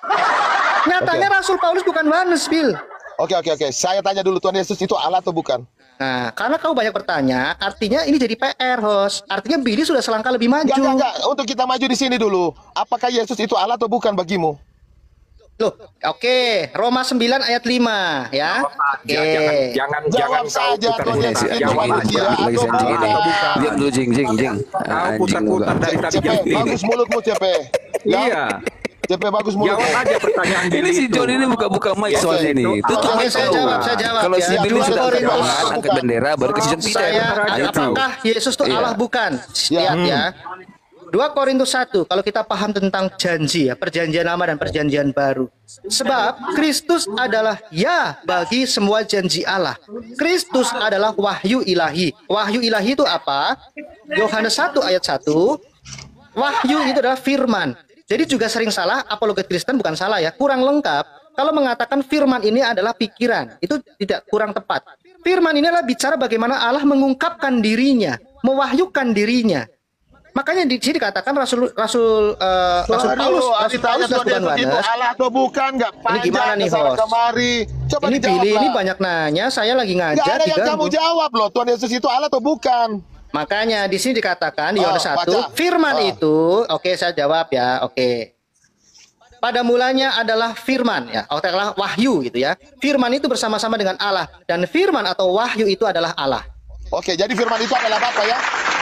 Speaker 9: Nyatanya Rasul Paulus bukan Oneness, Bill.
Speaker 2: Oke, oke, oke. Saya tanya dulu, Tuhan Yesus itu Allah atau bukan?
Speaker 9: Nah, karena kau banyak bertanya, artinya ini jadi P R, host. Artinya Billy sudah selangkah lebih maju.
Speaker 2: Enggak, enggak, enggak. Untuk kita maju di sini dulu. Apakah Yesus itu Allah atau bukan bagimu?
Speaker 9: Loh, oke, Roma sembilan ayat lima ya. Oke.
Speaker 4: Jangan, jangan,
Speaker 2: Jawab
Speaker 4: jangan kau
Speaker 2: saja,
Speaker 4: putar
Speaker 2: Tuhan
Speaker 4: putar.
Speaker 2: Yesus itu
Speaker 4: Jawab
Speaker 2: Allah
Speaker 4: aja.
Speaker 2: dia
Speaker 1: Lagi
Speaker 2: atau
Speaker 1: anjing ini.
Speaker 2: bukan?
Speaker 1: Diam dulu, jing, jing, jing.
Speaker 4: Kau
Speaker 1: Anjing
Speaker 4: putar-putar
Speaker 1: juga.
Speaker 4: dari tadi.
Speaker 2: Cepe, bagus mulutmu, Cepe. Ya?
Speaker 4: Iya.
Speaker 2: Cepe, bagus mulutmu.
Speaker 4: Jawab aja pertanyaan
Speaker 1: Ini
Speaker 4: Billy
Speaker 1: si
Speaker 4: itu.
Speaker 1: John ini buka-buka mic
Speaker 2: Oke.
Speaker 1: soalnya ini. Tutup
Speaker 9: Oke,
Speaker 1: mic
Speaker 9: saya
Speaker 1: dulu.
Speaker 9: jawab, saya jawab
Speaker 1: Kalau
Speaker 9: ya.
Speaker 1: si Billy
Speaker 9: Dua
Speaker 1: sudah angkat
Speaker 9: Korintus.
Speaker 1: tangan, angkat bendera, baru ke si John Peter.
Speaker 9: Saya,
Speaker 1: Ah, itu.
Speaker 9: apakah Yesus itu
Speaker 1: Iya.
Speaker 9: Allah bukan? Lihat ya. dua Korintus satu, kalau kita paham tentang janji ya, perjanjian lama dan perjanjian baru. Sebab Kristus adalah ya bagi semua janji Allah. Kristus adalah wahyu ilahi. Wahyu ilahi itu apa? Yohanes satu ayat satu. Wahyu itu adalah firman. Jadi juga sering salah, apologet Kristen bukan salah ya, kurang lengkap. Kalau mengatakan firman ini adalah pikiran, itu tidak kurang tepat. Firman ini adalah bicara bagaimana Allah mengungkapkan dirinya, mewahyukan dirinya. Makanya di sini dikatakan Rasul Rasul uh, Rasul
Speaker 2: Aduh,
Speaker 9: Paulus, Rasul
Speaker 2: ditanya
Speaker 9: Paulus
Speaker 2: Tuhan
Speaker 9: bukan
Speaker 2: Yesus itu
Speaker 9: Oneness.
Speaker 2: Allah atau bukan? Enggak panjang
Speaker 9: gimana nih,
Speaker 2: kesana
Speaker 9: host?
Speaker 2: kemari. Coba
Speaker 9: Ini
Speaker 2: dijawab
Speaker 9: Billy ini
Speaker 2: lah.
Speaker 9: banyak nanya, saya lagi
Speaker 2: Nggak
Speaker 9: ngajar
Speaker 2: ada yang kamu
Speaker 9: diganggu.
Speaker 2: jawab loh. Tuhan Yesus itu Allah atau bukan?
Speaker 9: Makanya di sini dikatakan di
Speaker 2: Oh,
Speaker 9: Yohanes satu,
Speaker 2: baca.
Speaker 9: firman
Speaker 2: Oh.
Speaker 9: itu, oke saya jawab ya, oke. Pada mulanya adalah firman ya, atau adalah wahyu gitu ya. Firman itu bersama-sama dengan Allah dan firman atau wahyu itu adalah Allah.
Speaker 2: Oke, jadi firman itu adalah apa ya?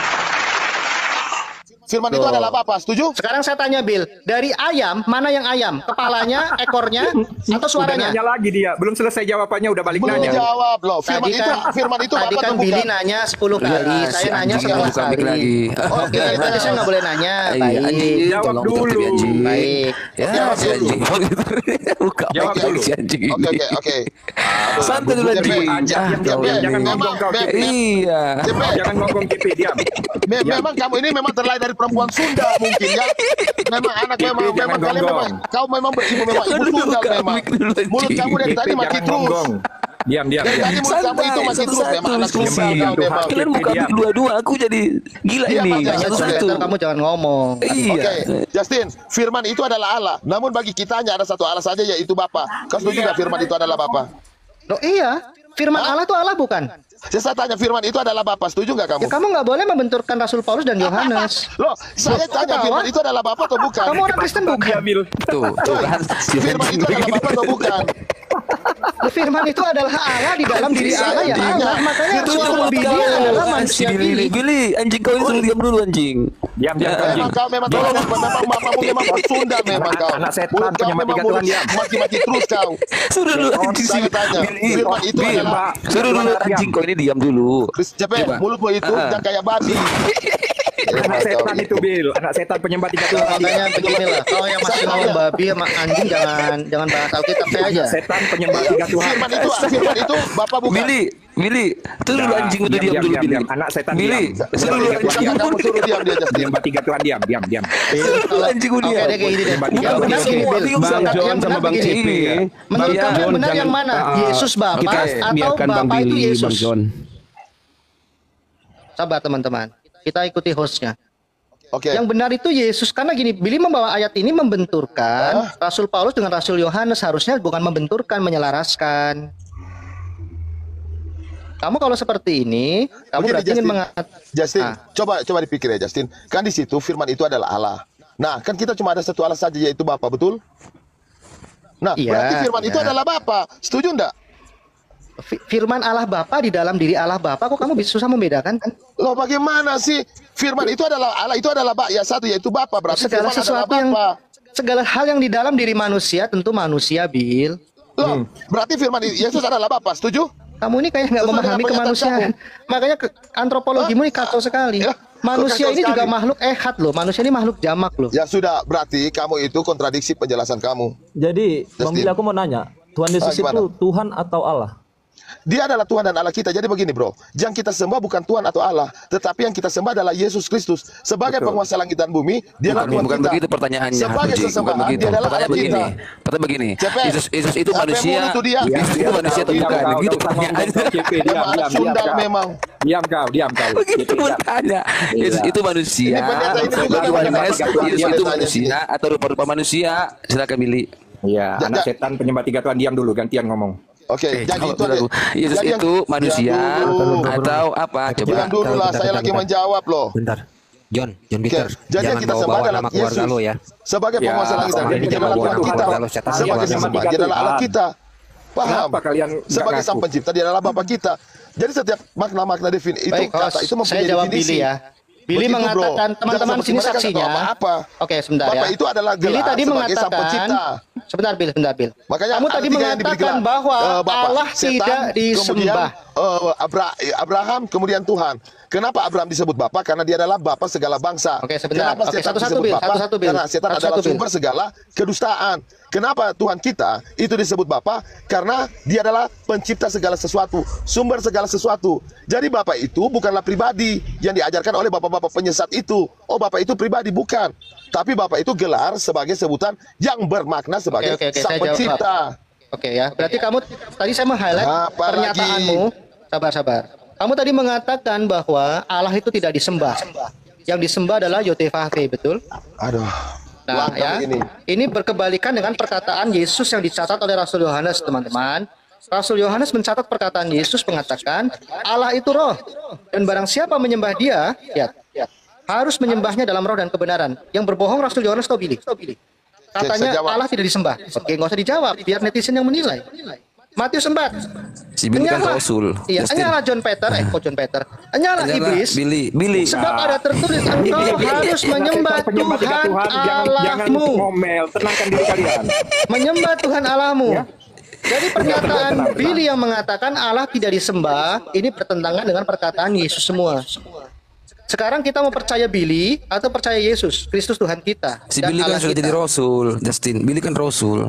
Speaker 2: Firman itu
Speaker 9: Loh.
Speaker 2: adalah apa? Setuju?
Speaker 9: Sekarang saya tanya Bill, dari ayam mana yang ayam? Kepalanya, ekornya, atau
Speaker 4: Udah
Speaker 9: suaranya?
Speaker 4: nanya lagi dia. Belum selesai jawabannya udah balik
Speaker 2: Belum
Speaker 4: nanya.
Speaker 2: dijawab loh. Firman
Speaker 9: Tadi
Speaker 2: itu
Speaker 9: kan,
Speaker 2: firman itu
Speaker 9: tadi
Speaker 2: apa
Speaker 9: kan
Speaker 2: atau
Speaker 9: Billy
Speaker 2: bukan?
Speaker 9: nanya sepuluh kali,
Speaker 1: Ya,
Speaker 9: saya
Speaker 1: si
Speaker 9: nanya
Speaker 1: anjing
Speaker 9: setelah
Speaker 1: buka mic
Speaker 9: kali.
Speaker 1: lagi.
Speaker 9: Oke, berarti saya nggak boleh nanya.
Speaker 1: Iya,
Speaker 9: Baik.
Speaker 1: anjing.
Speaker 4: Jawab
Speaker 1: Tolong
Speaker 4: dulu.
Speaker 1: tutup ya, anjing.
Speaker 9: Baik.
Speaker 1: Ya,
Speaker 2: Jawab
Speaker 1: si
Speaker 2: dulu.
Speaker 1: anjing. Buka
Speaker 4: Jawab
Speaker 1: mic
Speaker 4: dulu.
Speaker 1: si anjing
Speaker 2: Oke,
Speaker 1: ini.
Speaker 2: oke, oke.
Speaker 1: Santai dulu,
Speaker 2: Cepe,
Speaker 1: anjing.
Speaker 4: aja,
Speaker 1: Ah,
Speaker 4: diam,
Speaker 1: ya
Speaker 4: diam,
Speaker 1: Allah.
Speaker 4: jangan
Speaker 2: Memang,
Speaker 4: ngomong kau,
Speaker 2: me-
Speaker 4: Cepe.
Speaker 1: Iya.
Speaker 2: Cepe,
Speaker 4: Jangan ngomong Kipi, diam.
Speaker 2: me- memang kamu ini memang terlahir dari perempuan Sunda mungkin ya. Memang anak
Speaker 4: Kipi,
Speaker 2: memang
Speaker 4: jangan
Speaker 2: memang kalian
Speaker 4: gonggong.
Speaker 2: memang kau memang beribu memang
Speaker 1: Jangan
Speaker 2: ibu
Speaker 1: dulu
Speaker 2: Sunda
Speaker 1: buka
Speaker 2: memang.
Speaker 1: mic dulu, anjing.
Speaker 2: Mulut kamu dari tadi
Speaker 4: Kipi,
Speaker 2: mati
Speaker 4: jangan
Speaker 2: terus.
Speaker 4: gonggong. Diam, diam,
Speaker 2: Dari
Speaker 4: diam.
Speaker 2: tadi mulut kamu itu mati terus memang anak
Speaker 1: Satu-satu,
Speaker 2: Sunda
Speaker 1: diskusi.
Speaker 2: kau memang.
Speaker 1: Kalian buka mic dua-dua, aku jadi gila
Speaker 2: Iya,
Speaker 1: ini.
Speaker 2: makanya
Speaker 1: Satu-satu.
Speaker 9: Ntar kamu jangan ngomong.
Speaker 1: Iya.
Speaker 2: Oke, Justin, firman itu adalah Allah. Namun bagi kita hanya ada satu Allah saja yaitu Bapa. Kau setuju nggak firman itu adalah Bapa?
Speaker 9: Loh iya, firman Allah itu Allah bukan?
Speaker 2: Saya tanya firman itu adalah Bapa. Setuju nggak kamu?
Speaker 9: Ya kamu nggak boleh membenturkan Rasul Paulus dan Yohanes.
Speaker 2: Loh, saya tanya
Speaker 9: ketawa?
Speaker 2: firman itu adalah Bapa atau bukan?
Speaker 9: Kamu orang Kristen bukan?
Speaker 4: Diam, Bil.
Speaker 1: Tuh, tuh kan. Si
Speaker 2: Firman
Speaker 1: anjing.
Speaker 2: itu adalah Bapa atau bukan?
Speaker 9: Firman itu adalah Allah di dalam diri Allah ya Allah. Makanya suami Billy adalah manusia
Speaker 1: Billy.
Speaker 9: Billy.
Speaker 1: Billy, anjing kau ini suruh diam dulu anjing.
Speaker 4: Diam, diam, anjing.
Speaker 2: Memang kau memang tolong memang mamamu memang Sunda memang kau.
Speaker 4: Anak setan,
Speaker 2: Mulut kau
Speaker 4: penyembah
Speaker 2: memang
Speaker 4: tiga Tuhan,
Speaker 2: mulut
Speaker 4: diam.
Speaker 2: maki-maki terus kau.
Speaker 1: Suruh dulu anjing
Speaker 2: Saya
Speaker 1: sih.
Speaker 2: tanya,
Speaker 1: Billy,
Speaker 2: firman itu
Speaker 1: Billy,
Speaker 2: adalah
Speaker 1: suruh dulu anjing kau ini diam dulu.
Speaker 2: Cepet,
Speaker 1: Coba.
Speaker 2: mulutmu itu
Speaker 1: Ah.
Speaker 2: jangan kayak babi.
Speaker 4: Anak setan itu, Bil. Anak setan penyembah tiga Tuhan.
Speaker 9: Makanya beginilah, kalau yang masih mau babi sama anjing jangan jangan bahas Alkitab saya aja.
Speaker 4: Setan penyembah tiga Tuhan.
Speaker 2: Firman itu, firman itu Bapak bukan.
Speaker 1: Billy, Billy, suruh dulu
Speaker 4: Nah,
Speaker 1: anjing udah
Speaker 4: diam,
Speaker 1: diam
Speaker 4: diam,
Speaker 1: dulu
Speaker 4: diam,
Speaker 1: Billy.
Speaker 4: diam. Anak setan
Speaker 1: Billy,
Speaker 4: diam.
Speaker 1: suruh dulu
Speaker 4: Diam,
Speaker 1: anjing
Speaker 2: Jangan kamu suruh diam dia Justin.
Speaker 4: Penyembah tiga Tuhan, diam, diam, diam.
Speaker 1: Suruh anjing
Speaker 9: Oke
Speaker 1: dia.
Speaker 9: deh kayak gini deh.
Speaker 1: Bukan
Speaker 9: Yang benar
Speaker 1: semua,
Speaker 9: gini, Bil.
Speaker 1: bingung
Speaker 8: Bang
Speaker 1: saya.
Speaker 8: John
Speaker 9: Yang
Speaker 8: sama
Speaker 9: benar
Speaker 8: Bang
Speaker 9: begini.
Speaker 8: Cipi.
Speaker 9: Menurut
Speaker 1: Bang
Speaker 9: kamu yang
Speaker 8: John,
Speaker 9: benar
Speaker 8: jangan-
Speaker 9: yang mana?
Speaker 8: Ah,
Speaker 9: Yesus Bapa
Speaker 8: kita
Speaker 9: atau
Speaker 8: biarkan Bang
Speaker 9: Bapa itu
Speaker 8: Billy,
Speaker 9: Yesus?
Speaker 8: Bang John.
Speaker 9: Sabar teman-teman. Kita ikuti hostnya.
Speaker 2: Oke.
Speaker 9: Yang benar itu Yesus karena gini, Billy membawa ayat ini membenturkan Rasul Paulus dengan Rasul Yohanes, harusnya bukan membenturkan, menyelaraskan. Kamu kalau seperti ini, kamu
Speaker 2: Begini,
Speaker 9: berarti ingin
Speaker 2: Justin.
Speaker 9: mengatakan
Speaker 2: Justin,
Speaker 9: Ah.
Speaker 2: coba coba dipikir ya Justin. Kan di situ firman itu adalah Allah. Nah, kan kita cuma ada satu Allah saja yaitu Bapa, betul? Nah,
Speaker 9: Iya,
Speaker 2: berarti firman itu
Speaker 9: iya.
Speaker 2: adalah Bapa. Setuju enggak?
Speaker 9: Fi- firman Allah Bapa di dalam diri Allah Bapa, kok kamu bisa susah membedakan?
Speaker 2: Loh bagaimana sih? Firman itu adalah Allah, itu adalah Ba- ya satu yaitu Bapa. Berarti
Speaker 9: Segala
Speaker 2: firman adalah
Speaker 9: sesuatu yang
Speaker 2: Bapa.
Speaker 9: segala hal yang di dalam diri manusia tentu manusia, Bil.
Speaker 2: Loh, berarti firman Yesus adalah Bapa. Setuju?
Speaker 9: Kamu ini kayak nggak
Speaker 2: Sesuai
Speaker 9: memahami
Speaker 2: dengan pernyataan
Speaker 9: kemanusiaan. Makanya ke, antropologimu ini kacau sekali.
Speaker 2: Ya,
Speaker 9: Manusia
Speaker 2: kacau
Speaker 9: ini juga
Speaker 2: sekali.
Speaker 9: makhluk ehad loh. Manusia ini makhluk jamak loh.
Speaker 2: Ya sudah, berarti kamu itu kontradiksi penjelasan kamu.
Speaker 5: Jadi, Bang
Speaker 2: Justin.
Speaker 5: Billy aku mau nanya, Tuhan Yesus
Speaker 2: Ah, gimana?
Speaker 5: itu Tuhan atau Allah?
Speaker 2: Dia adalah Tuhan dan Allah kita. Jadi begini bro, yang kita sembah bukan Tuhan atau Allah, tetapi yang kita sembah adalah Yesus Kristus. Sebagai penguasa langit dan bumi, dia adalah
Speaker 1: Bukan,
Speaker 2: Tuhan
Speaker 1: bukan
Speaker 2: kita.
Speaker 1: begitu pertanyaannya.
Speaker 2: Sebagai
Speaker 1: Haji. Bukan
Speaker 2: sesembahan,
Speaker 1: begitu.
Speaker 2: dia adalah
Speaker 1: Pertanyaan
Speaker 2: Allah
Speaker 1: begini.
Speaker 2: kita.
Speaker 1: Pertanyaan begini.
Speaker 2: Cepet.
Speaker 1: Yesus, Yesus itu
Speaker 2: Sampai
Speaker 1: manusia.
Speaker 2: mulut tuh dia.
Speaker 1: Yesus itu manusia atau
Speaker 4: Diam,
Speaker 1: bukan?
Speaker 4: kau,
Speaker 1: Begitu
Speaker 4: kau sama
Speaker 1: pertanyaannya.
Speaker 4: ngomong, Cipi, diam,
Speaker 2: Memang
Speaker 4: diam, diam,
Speaker 2: Sundal
Speaker 4: kau.
Speaker 2: memang.
Speaker 4: Diam kau, diam kau.
Speaker 1: Begitu
Speaker 4: Cipi, diam.
Speaker 1: bertanya. Yesus itu manusia.
Speaker 2: Ini pendeta ini juga
Speaker 1: Bagi
Speaker 2: namanya
Speaker 1: Yohanes,
Speaker 2: pendeta.
Speaker 1: Yesus
Speaker 2: Dia
Speaker 1: itu
Speaker 2: tanya
Speaker 1: manusia atau rupa-rupa manusia? Silakan Billy.
Speaker 4: Iya,
Speaker 2: Ja-
Speaker 4: anak
Speaker 2: ja-
Speaker 4: setan penyembah tiga Tuhan, diam dulu, gantian ngomong.
Speaker 2: Oke,
Speaker 1: Eh,
Speaker 2: jadi
Speaker 1: kalau
Speaker 2: itu ada.
Speaker 1: dulu, Yesus
Speaker 2: jadi yang-
Speaker 1: itu manusia
Speaker 2: Diam dulu.
Speaker 1: atau apa? Coba.
Speaker 2: Diam dulu lah, saya lagi menjawab loh.
Speaker 3: Bentar. John, John
Speaker 2: Oke,
Speaker 3: Peter,
Speaker 2: jadi yang
Speaker 3: jangan
Speaker 2: kita sembah
Speaker 3: bawa-bawa
Speaker 2: adalah
Speaker 3: nama keluarga
Speaker 2: Yesus.
Speaker 3: lo ya.
Speaker 2: Sebagai
Speaker 4: Ya,
Speaker 2: penguasa langit dan
Speaker 4: jangan
Speaker 2: bumi, dia adalah
Speaker 4: bawa
Speaker 2: Tuhan
Speaker 4: nama
Speaker 2: kita.
Speaker 3: keluarga lo, setan
Speaker 2: Sebagai
Speaker 3: dia,
Speaker 2: sembah,
Speaker 4: Bang.
Speaker 2: dia adalah Allah kita. Paham?
Speaker 4: Kenapa kalian nggak
Speaker 2: Sebagai sang
Speaker 4: ngaku?
Speaker 2: pencipta, dia adalah Bapa kita. Jadi setiap makna-makna defini itu
Speaker 9: Baik,
Speaker 2: kata
Speaker 9: host,
Speaker 2: itu
Speaker 9: saya
Speaker 2: mempunyai
Speaker 9: jawab
Speaker 2: definisi.
Speaker 9: Billy ya. Billy
Speaker 2: Begitu, bro.
Speaker 9: mengatakan,
Speaker 2: Jangan
Speaker 9: teman-teman
Speaker 2: seperti
Speaker 9: sini
Speaker 2: mereka nggak tahu
Speaker 9: saksinya.
Speaker 2: apa-apa.
Speaker 9: Oke, sebentar
Speaker 2: Bapak
Speaker 9: ya.
Speaker 2: itu adalah
Speaker 9: Billy
Speaker 2: gelar
Speaker 9: tadi
Speaker 2: sebagai sang
Speaker 9: mengatakan,
Speaker 2: pencipta.
Speaker 9: sebentar Bil, sebentar Bil.
Speaker 2: Makanya
Speaker 9: Kamu
Speaker 2: ada
Speaker 9: tadi
Speaker 2: tiga yang diberi
Speaker 9: mengatakan
Speaker 2: gelar.
Speaker 9: bahwa
Speaker 2: Eh, Bapak,
Speaker 9: Allah
Speaker 2: setan,
Speaker 9: tidak disembah.
Speaker 2: Kemudian eh, Abra- Abraham, kemudian Tuhan. Kenapa Abraham disebut Bapa? Karena dia adalah Bapa segala bangsa.
Speaker 9: Oke, sebentar.
Speaker 2: Kenapa
Speaker 9: Oke,
Speaker 2: setan
Speaker 9: satu-satu,
Speaker 2: disebut
Speaker 9: Bil.
Speaker 2: Bapa?
Speaker 9: Satu-satu, Bil.
Speaker 2: Karena setan
Speaker 9: Satu-satu,
Speaker 2: adalah
Speaker 9: Bil.
Speaker 2: sumber segala kedustaan. Kenapa Tuhan kita itu disebut Bapa? Karena dia adalah pencipta segala sesuatu, sumber segala sesuatu. Jadi Bapa itu bukanlah pribadi yang diajarkan oleh bapak-bapak penyesat itu. Oh, Bapa itu pribadi, bukan. Tapi Bapa itu gelar sebagai sebutan yang bermakna sebagai
Speaker 9: Oke, oke, oke,
Speaker 2: sang
Speaker 9: saya jawab.
Speaker 2: pencipta.
Speaker 9: Oke ya, berarti kamu tadi saya meng-highlight
Speaker 2: Apa
Speaker 9: pernyataanmu. Sabar-sabar. Kamu tadi mengatakan bahwa Allah itu tidak disembah. Yang disembah adalah Yotevave, betul?
Speaker 2: Aduh.
Speaker 9: Nah,
Speaker 2: Langkah
Speaker 9: ya.
Speaker 2: begini.
Speaker 9: Ini berkebalikan dengan perkataan Yesus yang dicatat oleh Rasul Yohanes, teman-teman. Rasul Yohanes mencatat perkataan Yesus mengatakan, Allah itu roh. Dan barang siapa menyembah dia, ya, harus menyembahnya dalam roh dan kebenaran. Yang berbohong Rasul Yohanes tahu pilih. Katanya
Speaker 2: saya jawab.
Speaker 9: Allah tidak disembah. Oke, nggak usah dijawab, biar netizen yang menilai. Matius empat.
Speaker 1: Si Billy kan
Speaker 9: Enyalah.
Speaker 1: Rasul.
Speaker 9: Iya,
Speaker 1: Justin.
Speaker 9: enyalah John Peter, eh kok John Peter. Enyalah
Speaker 1: Enyalah
Speaker 9: iblis.
Speaker 1: Billy, Billy.
Speaker 9: Sebab ada tertulis engkau harus menyembah
Speaker 4: Setan penyembah tiga
Speaker 9: Tuhan
Speaker 4: Tuhan, jangan, jangan
Speaker 9: Allahmu.
Speaker 4: ngomel, tenangkan diri kalian.
Speaker 9: Menyembah Tuhan Allahmu. Jadi pernyataan
Speaker 4: tenang, tenang.
Speaker 9: Billy yang mengatakan Allah tidak disembah, ini bertentangan dengan perkataan Yesus semua. Sekarang kita mau percaya Billy atau percaya Yesus, Kristus Tuhan kita.
Speaker 1: Si
Speaker 9: dan
Speaker 1: Billy kan
Speaker 9: Allah
Speaker 1: sudah
Speaker 9: kita.
Speaker 1: jadi Rasul, Justin. Billy kan Rasul.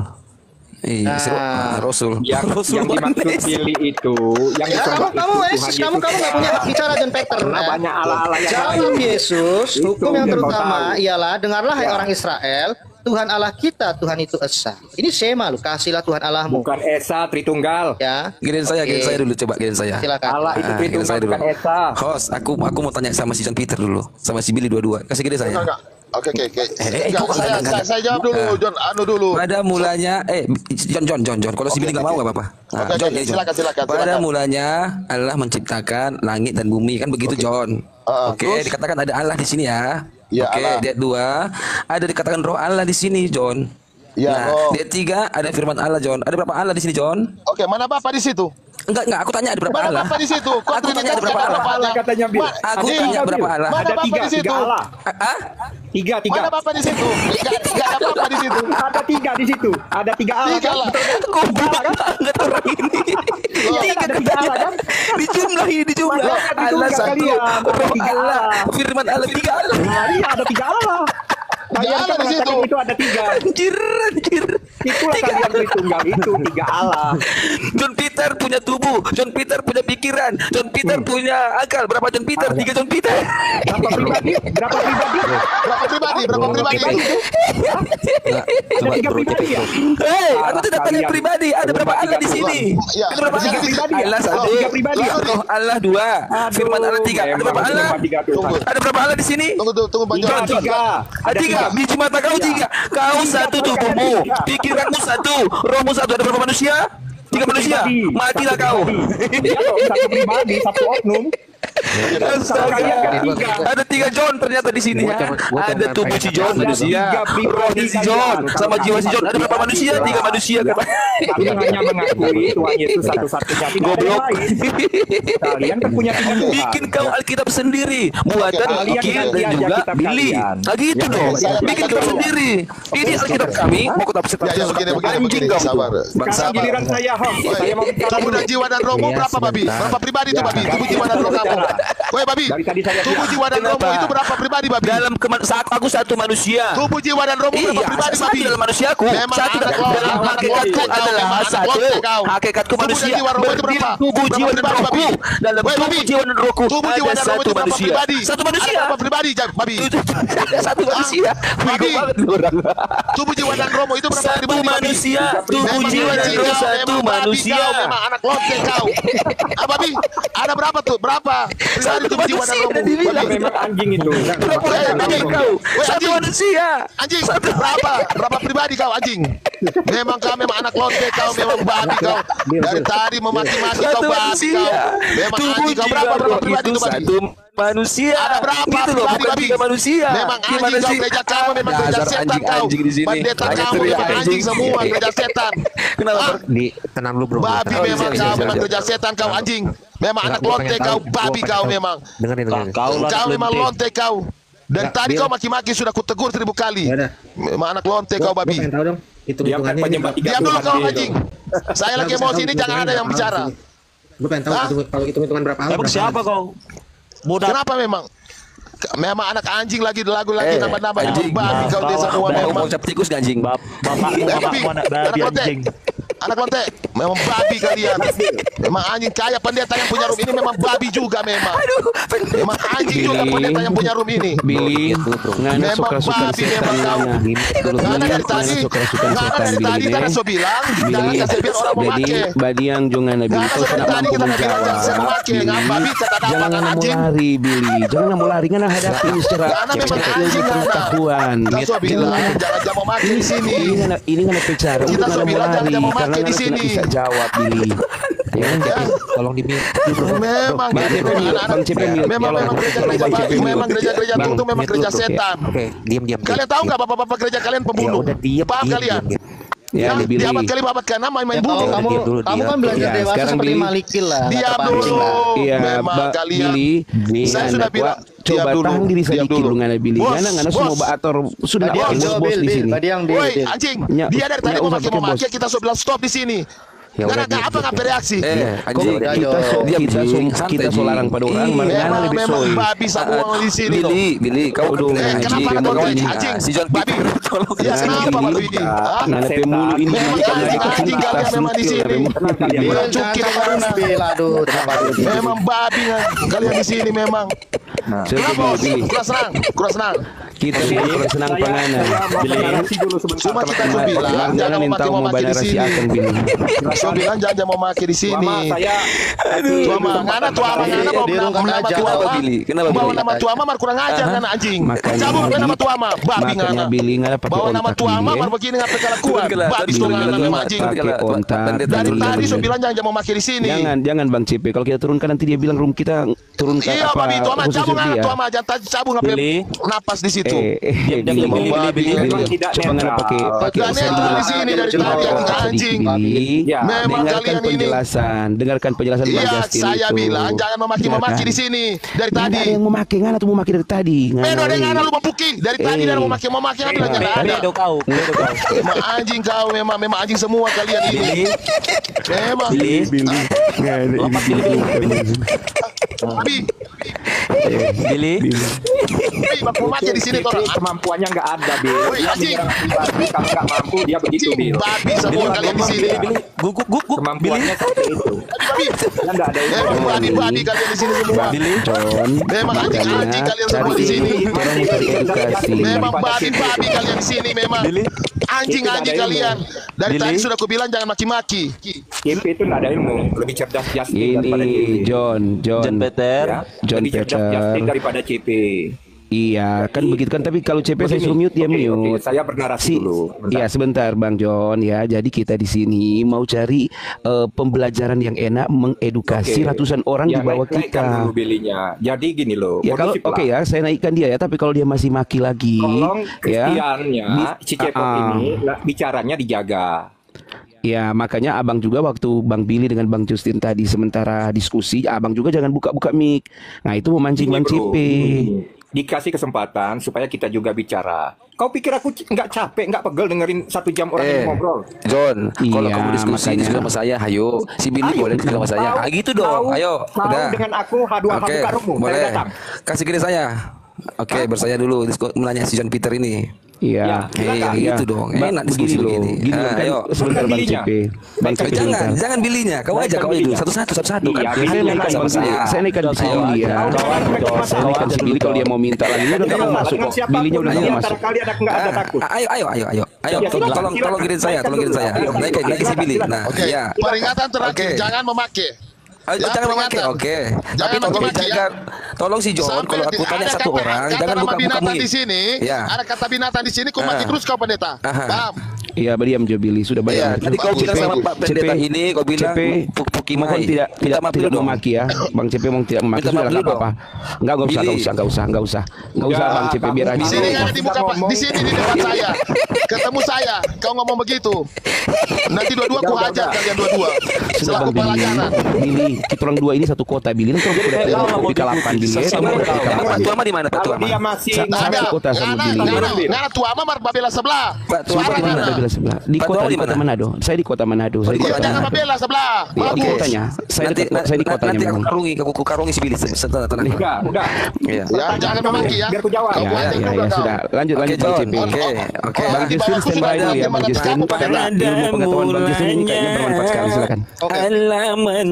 Speaker 1: Iya, si Ro-
Speaker 9: Nah.
Speaker 1: ah, Rasul.
Speaker 4: Yang,
Speaker 1: Rasul
Speaker 4: yang dimaksud
Speaker 1: Yohanes.
Speaker 4: Billy itu, yang
Speaker 9: Ya, kamu
Speaker 4: disembah
Speaker 9: kamu
Speaker 4: itu
Speaker 9: Yesus,
Speaker 4: Tuhan
Speaker 9: kamu
Speaker 4: Yesus.
Speaker 9: kamu nggak punya hak bicara John Peter.
Speaker 4: Karena
Speaker 9: ya.
Speaker 4: banyak ala-ala yang
Speaker 9: Dalam
Speaker 4: lain.
Speaker 9: Yesus,
Speaker 4: Itu
Speaker 9: hukum yang
Speaker 4: biar kau
Speaker 9: terutama
Speaker 4: tahu.
Speaker 9: ialah dengarlah hai
Speaker 4: Ya.
Speaker 9: orang Israel, Tuhan Allah kita, Tuhan itu esa. Ini sema lu, kasihlah Tuhan Allahmu.
Speaker 4: Bukan Esa Tritunggal.
Speaker 9: Ya.
Speaker 1: Giliran saya, giliran
Speaker 9: Oke.
Speaker 1: saya dulu coba giliran saya.
Speaker 9: Silakan.
Speaker 4: Allah itu
Speaker 1: Ah, giliran
Speaker 4: Tritunggal
Speaker 1: saya dulu.
Speaker 4: bukan Esa.
Speaker 1: Host, aku aku mau tanya sama si John Peter dulu, sama si Billy dua-dua. Kasih giliran saya.
Speaker 2: Enggak, enggak. Oke, oke, oke.
Speaker 1: Eh, eh,
Speaker 2: Enggak,
Speaker 1: kok-
Speaker 2: saya,
Speaker 1: enggak,
Speaker 2: saya, saya jawab dulu,
Speaker 1: Ah.
Speaker 2: John. Anu dulu.
Speaker 1: Pada mulanya, eh John John John John. Kalau si
Speaker 2: Oke,
Speaker 1: Billy nggak
Speaker 2: oke,
Speaker 1: mau
Speaker 2: oke.
Speaker 1: nggak apa-apa. Nah,
Speaker 2: Oke, oke,
Speaker 1: John, ya, John.
Speaker 2: silakan, silakan,
Speaker 1: Pada
Speaker 2: silakan.
Speaker 1: mulanya Allah menciptakan langit dan bumi kan begitu John.
Speaker 2: Ah,
Speaker 1: Oke,
Speaker 2: terus?
Speaker 1: dikatakan ada Allah di sini ya.
Speaker 2: Ya,
Speaker 1: Oke,
Speaker 2: Allah.
Speaker 1: lihat dua. Ada dikatakan roh Allah di sini John.
Speaker 2: Ya,
Speaker 1: Nah,
Speaker 2: oh.
Speaker 1: di ayat tiga ada firman Allah, John. Ada berapa Allah di sini, John?
Speaker 2: Oke, mana Bapak di situ?
Speaker 1: Enggak, enggak, aku tanya ada berapa
Speaker 2: Mana
Speaker 1: Allah?
Speaker 2: Bapak di situ? Kok
Speaker 1: Aku tanya ada
Speaker 2: Trinitas
Speaker 1: berapa
Speaker 2: ada
Speaker 1: Allah?
Speaker 2: Bapaknya?
Speaker 4: katanya, Bil.
Speaker 2: Ma-
Speaker 1: Aku
Speaker 2: Bil,
Speaker 1: tanya berapa Allah?
Speaker 2: Mana
Speaker 4: Ada
Speaker 2: Bapak
Speaker 4: tiga,
Speaker 2: di situ?
Speaker 4: tiga Allah.
Speaker 1: Ah?
Speaker 4: Tiga, tiga.
Speaker 2: Mana Bapak di situ? Enggak enggak ada Bapak di situ.
Speaker 4: Ada tiga di situ. Ada tiga Allah.
Speaker 2: Tiga
Speaker 4: kan?
Speaker 2: lah.
Speaker 1: Goblok enggak tahu orang ini. Tiga
Speaker 4: ada tiga Allah, kan?
Speaker 1: Dijumlah ini dijumlah.
Speaker 4: Makanya
Speaker 1: Allah
Speaker 4: ditunggal
Speaker 1: satu,
Speaker 4: kalian. Ada
Speaker 1: roh
Speaker 4: tiga
Speaker 1: Allah,
Speaker 4: Allah.
Speaker 1: firman Allah tiga Allah.
Speaker 4: Nah, iya ada tiga Allah. Kalian
Speaker 2: Allah
Speaker 4: kan
Speaker 2: di situ.
Speaker 4: mengatakan itu ada tiga.
Speaker 1: Anjir, anjir.
Speaker 4: Itulah
Speaker 1: Tiga
Speaker 4: kalian bertunggal itu tiga Allah.
Speaker 1: John Peter punya tubuh, John Peter punya pikiran, John Peter punya akal. Berapa John Peter? Tiga John Peter.
Speaker 4: Berapa pribadi? Berapa pribadi?
Speaker 2: Berapa pribadi? Berapa pribadi itu?
Speaker 4: Ada tiga pribadi ya?
Speaker 1: Hei, aku tidak tanya
Speaker 4: Kalian.
Speaker 1: pribadi. Ada berapa Allah di sini?
Speaker 2: Ya,
Speaker 1: Ada berapa
Speaker 2: tiga
Speaker 1: Allah?
Speaker 4: pribadi ya?
Speaker 1: Allah satu,
Speaker 4: Tiga pribadi ya?
Speaker 1: roh Allah dua,
Speaker 4: Aduh,
Speaker 1: firman Allah tiga. Ada berapa
Speaker 4: memang
Speaker 1: Allah?
Speaker 4: cuma tiga tuh.
Speaker 2: Tunggu.
Speaker 1: Ada berapa Allah di sini?
Speaker 2: Tunggu tunggu tunggu Bang
Speaker 4: Tiga,
Speaker 2: John.
Speaker 4: tiga.
Speaker 1: Ada tiga. Biji mata kau tiga. Kau satu tubuhmu, pikiranmu satu, rohmu satu. Ada berapa manusia? Tiga manusia.
Speaker 4: Pribadi.
Speaker 1: Matilah
Speaker 4: Satu
Speaker 1: kau.
Speaker 4: pribadi. Iya dong, satu pribadi, satu oknum.
Speaker 1: Astaga.
Speaker 4: Kalian kan tiga.
Speaker 1: Ada tiga John ternyata di sini ya. Ada tubuh si John
Speaker 4: Ada
Speaker 1: manusia,
Speaker 4: tiga pribadi
Speaker 1: rohnya si
Speaker 4: kalian.
Speaker 1: John, sama jiwa si John. Ada berapa manusia? Tiga manusia kan?
Speaker 4: Kami hanya mengakui Tuhan Yesus satu-satunya. Tidak ada yang
Speaker 1: Goblok.
Speaker 4: lain. Kalian kan punya tiga Tuhan.
Speaker 1: Bikin kau Alkitab sendiri, buatan
Speaker 4: Kalian
Speaker 1: Iki
Speaker 4: ganti
Speaker 1: dan
Speaker 4: aja
Speaker 1: juga
Speaker 4: kitab
Speaker 1: Billy.
Speaker 4: kalian.
Speaker 1: Lagi itu dong.
Speaker 2: saya
Speaker 1: Bikin
Speaker 2: tanya
Speaker 1: kau
Speaker 2: dulu.
Speaker 1: sendiri. Ini Alkitab kami. Mau kau tafsir
Speaker 2: Ya, ya begini begini
Speaker 1: anjing
Speaker 2: begini.
Speaker 1: kau tuh.
Speaker 2: Sabar.
Speaker 4: Sekarang
Speaker 2: Sabar.
Speaker 4: giliran saya, host. Saya mau bicara
Speaker 2: Tubuh
Speaker 4: dulu.
Speaker 2: dan jiwa dan rohmu
Speaker 3: Iya,
Speaker 2: berapa babi?
Speaker 3: sebentar.
Speaker 2: Berapa pribadi itu
Speaker 4: Ya,
Speaker 2: babi? Tubuh
Speaker 4: kami
Speaker 2: jiwa dan roh kamu.
Speaker 4: bicara.
Speaker 2: Woi babi.
Speaker 4: Dari tadi saya
Speaker 2: Tubuh
Speaker 4: bilang.
Speaker 2: jiwa dan rohmu
Speaker 1: Kenapa?
Speaker 2: itu berapa pribadi babi?
Speaker 1: Dalam keman- saat aku satu manusia.
Speaker 2: Tubuh jiwa dan rohmu berapa
Speaker 1: Iya,
Speaker 2: pribadi
Speaker 1: satu
Speaker 2: babi?
Speaker 1: dalam manusiaku.
Speaker 2: Memang
Speaker 1: Satu
Speaker 2: anak
Speaker 1: dalam
Speaker 2: lo,
Speaker 1: dalam
Speaker 2: anak
Speaker 1: hakikatku
Speaker 2: lonte kau,
Speaker 1: adalah
Speaker 2: memang anak
Speaker 1: satu.
Speaker 2: lonte kau.
Speaker 1: Hakikatku
Speaker 2: Tubuh dan
Speaker 1: manusia.
Speaker 2: jiwa rohmu itu berapa?
Speaker 1: Tubuh
Speaker 2: Berapa
Speaker 1: jiwa dan
Speaker 2: pribadi,
Speaker 1: rohku.
Speaker 2: babi?
Speaker 1: Dalam
Speaker 2: Woi,
Speaker 1: tubuh
Speaker 2: babi.
Speaker 1: jiwa dan rohku
Speaker 2: Tubuh jiwa
Speaker 1: ada
Speaker 2: dan rohmu
Speaker 1: satu
Speaker 2: itu berapa
Speaker 1: manusia.
Speaker 2: pribadi?
Speaker 1: Satu manusia.
Speaker 2: Ada berapa pribadi, Ja- babi?
Speaker 1: Satu manusia. Bego
Speaker 2: Babi.
Speaker 1: banget lu orang.
Speaker 2: Tubuh jiwa dan rohmu itu berapa
Speaker 1: Satu
Speaker 2: pribadi, babi?
Speaker 1: manusia. Tubuh
Speaker 2: Memang
Speaker 1: jiwa dan
Speaker 2: anjing
Speaker 1: roh
Speaker 2: kau,
Speaker 1: satu
Speaker 2: memang babi
Speaker 1: manusia.
Speaker 2: kau, memang anak lonte kau. Ah, babi, ada berapa tuh? Berapa? Pribadi
Speaker 1: Satu
Speaker 2: tubuh jiwa dan
Speaker 1: manusia,
Speaker 2: rohmu.
Speaker 1: udah dibilang.
Speaker 2: Babi.
Speaker 4: Memang anjing itu.
Speaker 1: Berapa
Speaker 2: Eh,
Speaker 1: orang
Speaker 2: babi.
Speaker 1: kau?
Speaker 2: Woi,
Speaker 1: Satu
Speaker 2: anjing.
Speaker 1: manusia.
Speaker 2: Anjing, berapa? Berapa pribadi kau anjing? Memang kau memang anak lonte kau, memang babi kau. Dari tadi memaki-maki kau
Speaker 1: Satu
Speaker 2: babi
Speaker 1: manusia.
Speaker 2: kau. Memang
Speaker 1: Tubuh
Speaker 2: anjing kau.
Speaker 1: jiwa
Speaker 2: Berapa berapa
Speaker 1: roh
Speaker 2: pribadi
Speaker 1: itu
Speaker 2: itu babi?
Speaker 1: satu manusia.
Speaker 2: Ada berapa
Speaker 1: Gitu loh,
Speaker 2: pribadi
Speaker 1: bukan
Speaker 2: babi?
Speaker 1: tiga manusia.
Speaker 2: Memang
Speaker 1: Gimana
Speaker 2: anjing kau,
Speaker 1: sih?
Speaker 2: gereja kamu memang gereja
Speaker 1: Dasar
Speaker 2: setan kau.
Speaker 1: anjing-anjing di sini.
Speaker 2: Pendeta
Speaker 1: Hanya
Speaker 2: kamu
Speaker 1: teriak
Speaker 2: memang anjing semua, gereja setan.
Speaker 1: Kenapa?
Speaker 2: Ah,
Speaker 1: Bro?
Speaker 3: Di tenang dulu bro.
Speaker 2: babi
Speaker 3: Tenang.
Speaker 2: memang
Speaker 1: siap,
Speaker 2: kau,
Speaker 1: siap,
Speaker 2: memang
Speaker 1: siap.
Speaker 2: gereja setan kau anjing. Memang anak
Speaker 3: Gua
Speaker 2: lonte
Speaker 3: pengen
Speaker 2: kau,
Speaker 3: tahu, gua
Speaker 2: babi
Speaker 3: pengen
Speaker 2: kau
Speaker 3: tahu.
Speaker 2: memang.
Speaker 3: Dengerin dengerin.
Speaker 2: Kau memang lonte kau. Dan
Speaker 3: Nggak,
Speaker 2: tadi
Speaker 3: Bil.
Speaker 2: kau maki-maki sudah kutegur seribu kali.
Speaker 3: Ya udah.
Speaker 2: Memang anak lonte kau
Speaker 3: Gua
Speaker 2: babi.
Speaker 3: pengen tahu dong. Hitung
Speaker 4: Dia
Speaker 3: hitungannya.
Speaker 4: penyembah tiga
Speaker 2: Diam dulu
Speaker 4: Tuhan
Speaker 2: kau
Speaker 4: gitu.
Speaker 2: anjing. Saya lagi emosi ini, jangan ada yang bicara.
Speaker 3: Gue pengen tahu
Speaker 2: Hah?
Speaker 3: hitung- kalau hitung hitungan berapa hal.
Speaker 10: Emang siapa kau? Bodak.
Speaker 2: Kenapa memang? Memang anak anjing lagi lagu lagi
Speaker 1: Eh,
Speaker 2: nambah-nambah
Speaker 1: anjing.
Speaker 2: babi kau dia semua
Speaker 1: Mau
Speaker 2: memang.
Speaker 1: mau cap tikus gak, anjing?
Speaker 10: Bap- Bapak
Speaker 2: Eh,
Speaker 10: bapak
Speaker 2: babi,
Speaker 10: mana
Speaker 2: anak
Speaker 10: babi
Speaker 2: lonte,
Speaker 10: anjing.
Speaker 2: anak lonte, memang babi kalian. Memang anjing kaya pendeta yang punya room ini memang babi juga memang. Memang anjing juga pendeta yang punya room ini.
Speaker 8: Billy, ngana
Speaker 2: Memang
Speaker 8: suka-suka
Speaker 2: babi
Speaker 8: setan
Speaker 2: memang kau.
Speaker 8: ngana.
Speaker 2: Karena dari tadi,
Speaker 8: suka-suka
Speaker 2: karena
Speaker 8: setan
Speaker 2: dari tadi
Speaker 8: Billy.
Speaker 2: kita so bilang, jangan
Speaker 8: Billy,
Speaker 2: kasih biar orang mau
Speaker 8: jadi
Speaker 2: make.
Speaker 8: badiang jangan nabi
Speaker 2: Karena
Speaker 8: kau
Speaker 2: dari
Speaker 8: tidak
Speaker 2: tadi
Speaker 8: mampu
Speaker 2: kita bilang jangan saya
Speaker 8: menjawab.
Speaker 2: make, nggak babi kita
Speaker 8: Jangan
Speaker 2: dapat
Speaker 8: mau
Speaker 2: anjing.
Speaker 8: lari Billy, jangan mau lari ngana hadapi secara
Speaker 2: Karena memang
Speaker 8: secara
Speaker 2: anjing
Speaker 8: ilmu
Speaker 2: ngana.
Speaker 8: pengetahuan.
Speaker 2: Kita so bilang jangan jangan mau make di sini.
Speaker 8: Ini ngana ini ngana bicara,
Speaker 2: Kita
Speaker 8: untuk
Speaker 2: so
Speaker 8: ngana mau
Speaker 2: bilang jangan
Speaker 8: lari
Speaker 2: mau
Speaker 8: karena
Speaker 2: make di
Speaker 8: ngana tidak
Speaker 2: sini.
Speaker 8: bisa jawab Billy.
Speaker 3: Ya,
Speaker 2: Ya.
Speaker 3: tolong di mute.
Speaker 2: Memang
Speaker 8: Bang
Speaker 2: jadi
Speaker 8: Cepet
Speaker 2: memang
Speaker 8: mute,
Speaker 2: anak-anak-
Speaker 8: Bang Cepet mute.
Speaker 2: memang
Speaker 8: Tolong,
Speaker 2: memang gereja
Speaker 8: tolong
Speaker 2: gereja
Speaker 8: Bang Cepet
Speaker 2: babi,
Speaker 8: mute.
Speaker 2: memang gereja gereja
Speaker 8: Bang,
Speaker 2: itu memang
Speaker 3: mute
Speaker 2: gereja
Speaker 3: dulu, bro.
Speaker 2: setan.
Speaker 3: Oke, diam diam.
Speaker 2: Kalian tahu nggak bapak-bapak gereja kalian
Speaker 3: Ya
Speaker 2: pembunuh?
Speaker 3: udah diam.
Speaker 2: Paham
Speaker 3: diam,
Speaker 2: kalian?
Speaker 3: diam, diam.
Speaker 8: Ya,
Speaker 2: Hah?
Speaker 8: di Billy.
Speaker 2: Di abad kelima abad keenam main-main
Speaker 9: Ya, kalau
Speaker 2: bunuh.
Speaker 9: kamu
Speaker 3: Diam dulu,
Speaker 9: kamu
Speaker 3: diam.
Speaker 9: kan belajar
Speaker 8: Ya,
Speaker 9: dewasa
Speaker 8: sekarang
Speaker 9: seperti
Speaker 8: Billy.
Speaker 9: Malikil lah. nggak
Speaker 2: Diam
Speaker 9: terpancing
Speaker 2: dulu.
Speaker 9: lah.
Speaker 8: Iya,
Speaker 2: Memang
Speaker 8: Mbak
Speaker 2: kalian.
Speaker 8: Billy, nih
Speaker 2: Saya sudah
Speaker 8: anak
Speaker 2: bilang,
Speaker 8: Wak,
Speaker 2: diam
Speaker 8: coba
Speaker 2: dulu,
Speaker 8: tahan diri
Speaker 2: diam
Speaker 8: sedikit
Speaker 2: dulu.
Speaker 8: lu ngana Billy.
Speaker 2: Bos,
Speaker 8: Ngana ngana semua
Speaker 2: bos.
Speaker 8: baator sudah
Speaker 9: Badiang,
Speaker 8: bos
Speaker 9: Jo,
Speaker 8: bos
Speaker 9: Bil,
Speaker 8: di
Speaker 9: Bil,
Speaker 8: sini.
Speaker 9: Badiang, Bil,
Speaker 2: Woi
Speaker 9: Bil.
Speaker 2: anjing,
Speaker 8: Ya,
Speaker 2: dia dari tadi
Speaker 8: ya,
Speaker 2: mau
Speaker 8: usah
Speaker 2: maki
Speaker 8: pakai
Speaker 2: mau maki,
Speaker 8: bos.
Speaker 2: kita so bilang stop di sini.
Speaker 3: Ya
Speaker 2: Karena
Speaker 3: udah,
Speaker 2: apa
Speaker 3: diam,
Speaker 2: nggak bereaksi?
Speaker 1: Eh, anjing.
Speaker 9: Udah,
Speaker 8: Kita so
Speaker 1: Diam,
Speaker 8: kita so
Speaker 1: Jing. Santai,
Speaker 8: kita so
Speaker 1: Jing.
Speaker 8: larang pada orang,
Speaker 1: Iya.
Speaker 8: mana
Speaker 2: Memang
Speaker 8: lebih
Speaker 2: memang
Speaker 8: soy.
Speaker 2: babi semua di sini loh.
Speaker 1: Billy, Billy, kau
Speaker 8: Aduh,
Speaker 1: kan
Speaker 2: Eh,
Speaker 1: anjing.
Speaker 2: kenapa
Speaker 8: Anjing,
Speaker 2: anak
Speaker 8: mau
Speaker 2: lonte
Speaker 8: ini.
Speaker 2: anjing?
Speaker 1: Si John
Speaker 2: Babi.
Speaker 1: Peter, tolong.
Speaker 2: Ya kenapa babi ini? Hah?
Speaker 8: Ngana pemulu ini
Speaker 2: Memang
Speaker 8: macam
Speaker 2: anjing
Speaker 8: lagi
Speaker 2: anjing
Speaker 8: kita
Speaker 2: kalian memang di
Speaker 8: sentil,
Speaker 2: sini.
Speaker 8: memang.
Speaker 9: Bil,
Speaker 2: Bukan
Speaker 9: jangan
Speaker 2: cukir
Speaker 9: sama Runa, Bil. Aduh, kenapa aduh.
Speaker 2: Memang babi kan kalian di sini memang.
Speaker 8: Saya
Speaker 2: Kenapa bos?
Speaker 8: Billy,
Speaker 2: Kurang senang, kurang senang.
Speaker 8: kita semua senang pangana.
Speaker 4: Narasi dulu sebentar.
Speaker 2: Cuma kita tuh bilang jangan
Speaker 8: Jangan
Speaker 2: mau maki
Speaker 8: tahu
Speaker 2: mau
Speaker 8: mau
Speaker 2: maki di
Speaker 8: banara si
Speaker 2: sini.
Speaker 8: akan Billy.
Speaker 2: So bilang jangan mau maki di sini.
Speaker 4: Mama saya
Speaker 2: Tuama, ngana tuama, ngana bawa
Speaker 9: Di
Speaker 2: nama
Speaker 9: rumah
Speaker 2: nama
Speaker 9: aja.
Speaker 2: tuama.
Speaker 1: Kenapa, Billy? Kenapa,
Speaker 2: Bawa
Speaker 1: Billy?
Speaker 2: nama tuama mar kurang ajar ngana anjing.
Speaker 8: Makanya,
Speaker 2: Cabut ke nama tuama, babi
Speaker 8: makanya
Speaker 2: ngana.
Speaker 8: Billy ngana pakai
Speaker 2: Bawa nama
Speaker 8: ontak
Speaker 2: tuama
Speaker 8: Billy,
Speaker 2: mar
Speaker 8: eh.
Speaker 2: begini ngapa kelakuan.
Speaker 1: Turun ke lah,
Speaker 2: Babi
Speaker 1: turun
Speaker 2: tuh
Speaker 1: ke
Speaker 2: ngana
Speaker 1: lah,
Speaker 2: memang anjing.
Speaker 8: pakai ontak.
Speaker 2: Dari
Speaker 8: Turun
Speaker 2: tadi
Speaker 8: ke
Speaker 2: so
Speaker 8: lah.
Speaker 2: bilang jangan mau maki di sini.
Speaker 8: Jangan, jangan Bang Cipe. Kalau kita turunkan nanti dia bilang room kita turunkan
Speaker 2: Iya
Speaker 8: apa
Speaker 2: babi tuama
Speaker 8: khusus
Speaker 2: cabut ngana
Speaker 8: dia.
Speaker 2: tuama jangan cabut ngapain
Speaker 10: Billy.
Speaker 2: napas di situ. itu.
Speaker 5: Diam, diam, diam,
Speaker 2: Membabi.
Speaker 5: Billy, Billy,
Speaker 4: Memang
Speaker 5: Billy.
Speaker 4: tidak
Speaker 8: Coba nggak
Speaker 4: netral.
Speaker 8: pakai pakai
Speaker 2: Gak netral di sini dari tadi anjing.
Speaker 4: Ya.
Speaker 2: Memang
Speaker 8: dengarkan
Speaker 2: kalian ini.
Speaker 8: penjelasan, dengarkan penjelasan Bang
Speaker 2: Iya,
Speaker 8: Justin
Speaker 2: saya
Speaker 8: itu.
Speaker 2: bilang jangan memaki-memaki
Speaker 8: Silakan.
Speaker 2: di sini dari
Speaker 8: Nggak
Speaker 2: tadi.
Speaker 8: ada yang memaki, ngana tuh memaki dari tadi. Ngana,
Speaker 2: Meno ada
Speaker 8: eh.
Speaker 2: yang lu mempuki dari tadi
Speaker 8: Eh.
Speaker 2: dan memaki-memaki apa bilang jangan ada.
Speaker 5: Ledo kau, ledo kau.
Speaker 2: Memang anjing kau, memang memang anjing semua kalian ini. Memang.
Speaker 5: Lompat Billy, Billy, Billy.
Speaker 2: Abi,
Speaker 5: Billy.
Speaker 2: Abi, baku mati di sini
Speaker 4: Tapi
Speaker 2: orang.
Speaker 4: kemampuannya nggak ada, Bil.
Speaker 2: Woi,
Speaker 4: Dia
Speaker 2: anjing.
Speaker 4: menyerang pribadi, kalau nggak mampu dia begitu,
Speaker 2: Anjing,
Speaker 4: Bil.
Speaker 2: babi semua kalian di sini.
Speaker 5: Billy, Billy. Guguk, guguk, guk. Billy.
Speaker 4: Kemampuannya seperti itu.
Speaker 2: Babi,
Speaker 4: Dia nggak ada ilmu.
Speaker 2: memang babi-babi kalian di sini semua.
Speaker 5: Billy.
Speaker 8: John,
Speaker 2: Memang anjing-anjing kalian semua di sini.
Speaker 8: Orang mau cari edukasi.
Speaker 2: Memang babi-babi kalian di sini memang.
Speaker 5: Billy.
Speaker 2: Anjing-anjing
Speaker 4: Itu nggak ada
Speaker 2: kalian. Dari
Speaker 5: Billy.
Speaker 2: tadi sudah aku bilang jangan maki-maki.
Speaker 4: J P itu nggak ada ilmu, lebih cerdas Justin daripada J P.
Speaker 8: Ini John, John,
Speaker 5: John Peter.
Speaker 4: Ya,
Speaker 8: John
Speaker 4: lebih cerdas
Speaker 8: Peter.
Speaker 4: Justin daripada J P.
Speaker 8: Iya, kan begitu kan. Tapi kalau C P saya
Speaker 4: Begini,
Speaker 8: suruh mute dia
Speaker 4: oke, oke,
Speaker 8: mute.
Speaker 4: saya bernarasi
Speaker 8: Si-
Speaker 4: dulu. Bentar.
Speaker 8: Iya sebentar Bang John ya. Jadi kita di sini mau cari eh, pembelajaran yang enak, mengedukasi
Speaker 4: Oke.
Speaker 8: ratusan orang
Speaker 4: Ya,
Speaker 8: di bawah
Speaker 4: naik- naikkan
Speaker 8: kita.
Speaker 4: dulu bilinya. Jadi gini loh.
Speaker 8: Ya kalau
Speaker 4: kondusif
Speaker 8: oke
Speaker 4: lah.
Speaker 8: ya, saya naikkan dia ya. Tapi kalau dia masih maki lagi,
Speaker 4: Tolong
Speaker 8: ya,
Speaker 4: Kristiannya,
Speaker 8: bi-
Speaker 4: si Cepot
Speaker 8: ah, ah.
Speaker 4: ini nah, bicaranya dijaga.
Speaker 8: Ya makanya abang juga waktu Bang Billy dengan Bang Justin tadi sementara diskusi, abang juga jangan buka-buka mic. Nah itu memancing
Speaker 4: Gini,
Speaker 8: Bang
Speaker 4: bro,
Speaker 8: Cipe.
Speaker 4: gini. Dikasih kesempatan supaya kita juga bicara. Kau pikir aku c- nggak capek, nggak pegel dengerin satu jam orang
Speaker 1: Eh,
Speaker 4: ini ngobrol?
Speaker 1: John, kalau
Speaker 8: Iya,
Speaker 1: kamu diskusi
Speaker 8: makanya.
Speaker 1: diskusi sama saya, ayo. Si Billy
Speaker 4: Ayo,
Speaker 1: boleh diskusi sama saya.
Speaker 4: kau-
Speaker 1: Ah gitu dong.
Speaker 4: kau-
Speaker 1: Ayo,
Speaker 4: kau
Speaker 1: udah.
Speaker 4: dengan aku hadu-hadu
Speaker 1: Oke,
Speaker 4: karungmu, saya
Speaker 1: boleh.
Speaker 4: datang.
Speaker 1: Kasih gini saya. Oke, bersaya dulu disku- menanya si John Peter ini.
Speaker 8: Iya.
Speaker 4: Ya,
Speaker 1: Eh, yang
Speaker 8: Iya.
Speaker 1: gitu dong.
Speaker 8: Ba-
Speaker 1: Enak diskusi
Speaker 8: begini loh,
Speaker 1: begini.
Speaker 8: gini loh,
Speaker 1: Ah,
Speaker 8: kan
Speaker 1: ayo.
Speaker 8: sebentar Bang
Speaker 4: Bilinya.
Speaker 8: Cipe. Bang
Speaker 1: Eh,
Speaker 8: Cipe
Speaker 1: jangan,
Speaker 8: sebentar.
Speaker 1: jangan Billynya. Kau aja, kau aja dulu. Satu-satu, satu-satu kan.
Speaker 4: Iya,
Speaker 8: Saya
Speaker 4: Billy
Speaker 8: naikkan
Speaker 4: sama
Speaker 8: Bang Billy.
Speaker 4: saya.
Speaker 8: Saya naikkan si
Speaker 5: Kawan,
Speaker 8: Billy ya.
Speaker 5: kawan, kawan,
Speaker 8: Saya naikkan si Billy kalau dia mau minta lagi. Ini udah nggak mau masuk
Speaker 4: Dengan
Speaker 8: kok.
Speaker 4: siapapun
Speaker 8: Billynya udah
Speaker 4: di
Speaker 8: nggak mau
Speaker 4: antara
Speaker 8: masuk.
Speaker 4: kalian aku nggak ada takut.
Speaker 1: Ah, Ayo, ayo, ayo, ayo. Ayo,
Speaker 4: Ya,
Speaker 1: tolong,
Speaker 4: silakan,
Speaker 1: tolong, tolong
Speaker 4: silakan.
Speaker 1: girin saya, tolong girin saya.
Speaker 4: Silakan,
Speaker 1: Naikin, naikin si
Speaker 4: silakan,
Speaker 1: Billy.
Speaker 4: silakan.
Speaker 1: Nah,
Speaker 2: Oke,
Speaker 1: iya.
Speaker 2: peringatan terakhir
Speaker 1: Oke.
Speaker 2: jangan memaki.
Speaker 1: Ayo,
Speaker 2: Ya,
Speaker 1: jangan memakai,
Speaker 2: peringatan.
Speaker 1: oke.
Speaker 2: Jangan
Speaker 1: Tapi tolong
Speaker 2: maki-maki, ya.
Speaker 1: jaga. Tolong si John,
Speaker 2: Sampai
Speaker 1: kalau aku
Speaker 2: di-
Speaker 1: tanya
Speaker 2: ada
Speaker 1: satu
Speaker 2: kata-
Speaker 1: orang,
Speaker 2: kata
Speaker 1: jangan
Speaker 2: nama
Speaker 1: buka-buka
Speaker 2: binatang
Speaker 1: mic.
Speaker 2: di sini.
Speaker 1: Ya.
Speaker 2: Ada kata binatang di sini, kau maki
Speaker 1: Ah.
Speaker 2: terus kau pendeta.
Speaker 1: Aha.
Speaker 2: Paham?
Speaker 8: Iya, diam Jo Billy. Sudah
Speaker 1: Iya,
Speaker 8: banyak.
Speaker 1: tadi kau bilang sama Pak Pendeta ini, kau bilang Puk- Puki
Speaker 8: mohon
Speaker 1: Mai.
Speaker 8: tidak
Speaker 1: Minta
Speaker 8: tidak
Speaker 1: maaf
Speaker 8: tidak
Speaker 1: dulu dong.
Speaker 8: memaki ya. Bang Cepe mau tidak memaki
Speaker 1: Minta
Speaker 8: sudah
Speaker 1: maaf
Speaker 8: nggak
Speaker 1: dulu
Speaker 8: apa-apa. Enggak, enggak usah,
Speaker 1: Billy.
Speaker 8: enggak usah, enggak usah, enggak usah. Enggak usah
Speaker 4: Udah,
Speaker 8: Bang Cepe biar
Speaker 4: kamu
Speaker 8: aja.
Speaker 2: Di sini
Speaker 4: Halo.
Speaker 2: nggak ada di muka
Speaker 4: Ngomong.
Speaker 2: di sini di depan saya. Ketemu saya, kau ngomong begitu. Nanti dua-dua ku hajar kalian dua-dua.
Speaker 8: Sudah
Speaker 2: Selaku
Speaker 8: Bang Billy.
Speaker 2: pelajaran.
Speaker 8: Billy, kita orang dua ini satu kota Billy. Nanti orang
Speaker 5: eh,
Speaker 8: udah
Speaker 5: kau
Speaker 8: di Kalapan Billy. Eh, kamu udah di
Speaker 1: Yang
Speaker 8: Kalapan.
Speaker 1: Pak Tuama di mana Pak
Speaker 4: Kalau
Speaker 1: Tuama?
Speaker 4: dia masih
Speaker 8: Sa-
Speaker 2: Nggak
Speaker 8: Saya
Speaker 2: ada.
Speaker 8: sekota sama
Speaker 2: Ngana,
Speaker 8: Billy.
Speaker 2: ngana,
Speaker 4: Billy.
Speaker 2: ngana tua ama Marbabela sebelah.
Speaker 1: Pak Tuama
Speaker 2: Suara
Speaker 1: di mana?
Speaker 2: ngana.
Speaker 8: Belah sebelah. Di
Speaker 1: Pak
Speaker 8: kota
Speaker 1: Tuama
Speaker 8: di
Speaker 1: di
Speaker 8: kota
Speaker 1: mana?
Speaker 8: Manado. Saya di kota Manado. Saya di
Speaker 2: Iya,
Speaker 8: kota
Speaker 2: jangan
Speaker 8: Manado.
Speaker 2: Marbabela sebelah.
Speaker 8: Di
Speaker 2: Bagus.
Speaker 8: kotanya. Saya
Speaker 1: Nanti,
Speaker 8: di saya di kotanya
Speaker 1: nanti aku
Speaker 8: memang.
Speaker 1: karungi, aku karungi si Billy setelah tenang.
Speaker 4: Udah, udah.
Speaker 1: Iya.
Speaker 2: Ya, jangan memaki ya.
Speaker 4: Biar ku jawab.
Speaker 2: Kau
Speaker 8: Ya,
Speaker 2: buatin
Speaker 8: ya,
Speaker 2: juga
Speaker 8: ya
Speaker 2: kau.
Speaker 8: sudah. Lanjut,
Speaker 1: Oke,
Speaker 8: lanjut Bang
Speaker 1: John.
Speaker 8: Cepe.
Speaker 1: Oke, oke.
Speaker 8: Bang
Speaker 2: Di
Speaker 8: Justin
Speaker 2: bawahku
Speaker 8: standby
Speaker 2: sudah ada
Speaker 8: dulu ya, Bang
Speaker 2: gimana
Speaker 8: Justin.
Speaker 2: kamu
Speaker 8: Karena
Speaker 2: pendeta.
Speaker 8: ilmu pengetahuan Bang Justin ini kayaknya bermanfaat sekali. Silakan.
Speaker 2: Oke.
Speaker 3: Allah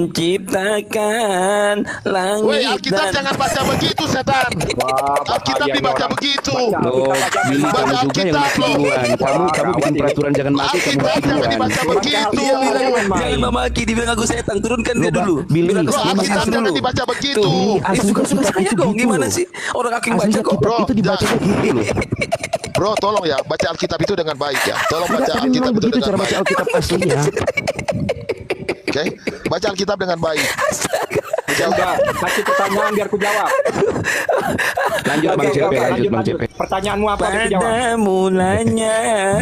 Speaker 3: menciptakan langit
Speaker 2: Woi, Alkitab
Speaker 3: dan
Speaker 2: jangan baca begitu, setan.
Speaker 4: Wah,
Speaker 2: Alkitab
Speaker 4: bahaya
Speaker 2: dibaca
Speaker 4: ini orang.
Speaker 2: begitu.
Speaker 8: Loh, Billy
Speaker 2: Baca
Speaker 8: kamu juga yang
Speaker 2: Alkitab,
Speaker 8: mati
Speaker 2: loh.
Speaker 8: duluan. Kamu kamu bikin peraturan jangan mati, kamu
Speaker 2: Alkitab
Speaker 8: mati
Speaker 2: jangan
Speaker 8: duluan.
Speaker 2: dibaca begitu.
Speaker 1: Dia bilang
Speaker 4: Jangan
Speaker 1: jangan memaki, dia bilang aku setan, turunkan dia
Speaker 8: Loh, Bang,
Speaker 1: dulu.
Speaker 8: Billy,
Speaker 1: Bilang aku
Speaker 2: Bro,
Speaker 1: setan
Speaker 2: Alkitab
Speaker 1: dulu.
Speaker 2: jangan dibaca begitu.
Speaker 8: Asli
Speaker 1: Itu kan sudah
Speaker 8: kitab
Speaker 1: saya
Speaker 8: itu
Speaker 1: dong,
Speaker 8: gitu
Speaker 1: gimana
Speaker 8: loh.
Speaker 1: sih? Orang aku yang
Speaker 8: Asli
Speaker 1: baca kok.
Speaker 8: kitab itu dibacanya gitu loh.
Speaker 2: Bro, tolong ya, baca Alkitab itu dengan baik ya. Tolong
Speaker 8: Enggak,
Speaker 2: baca
Speaker 8: tapi
Speaker 2: Alkitab
Speaker 8: memang
Speaker 2: itu
Speaker 8: begitu
Speaker 2: dengan
Speaker 8: cara baca
Speaker 2: baik.
Speaker 8: Alkitab aslinya.
Speaker 2: Oke? Baca Alkitab dengan baik.
Speaker 4: Ya udah, kasih pertanyaan biar ku jawab.
Speaker 8: Lanjut Bang
Speaker 4: Oke,
Speaker 8: Cepe,
Speaker 4: oke,
Speaker 8: lanjut Bang Cepe.
Speaker 4: Pertanyaanmu apa? Biar ku jawab.
Speaker 3: pada mulanya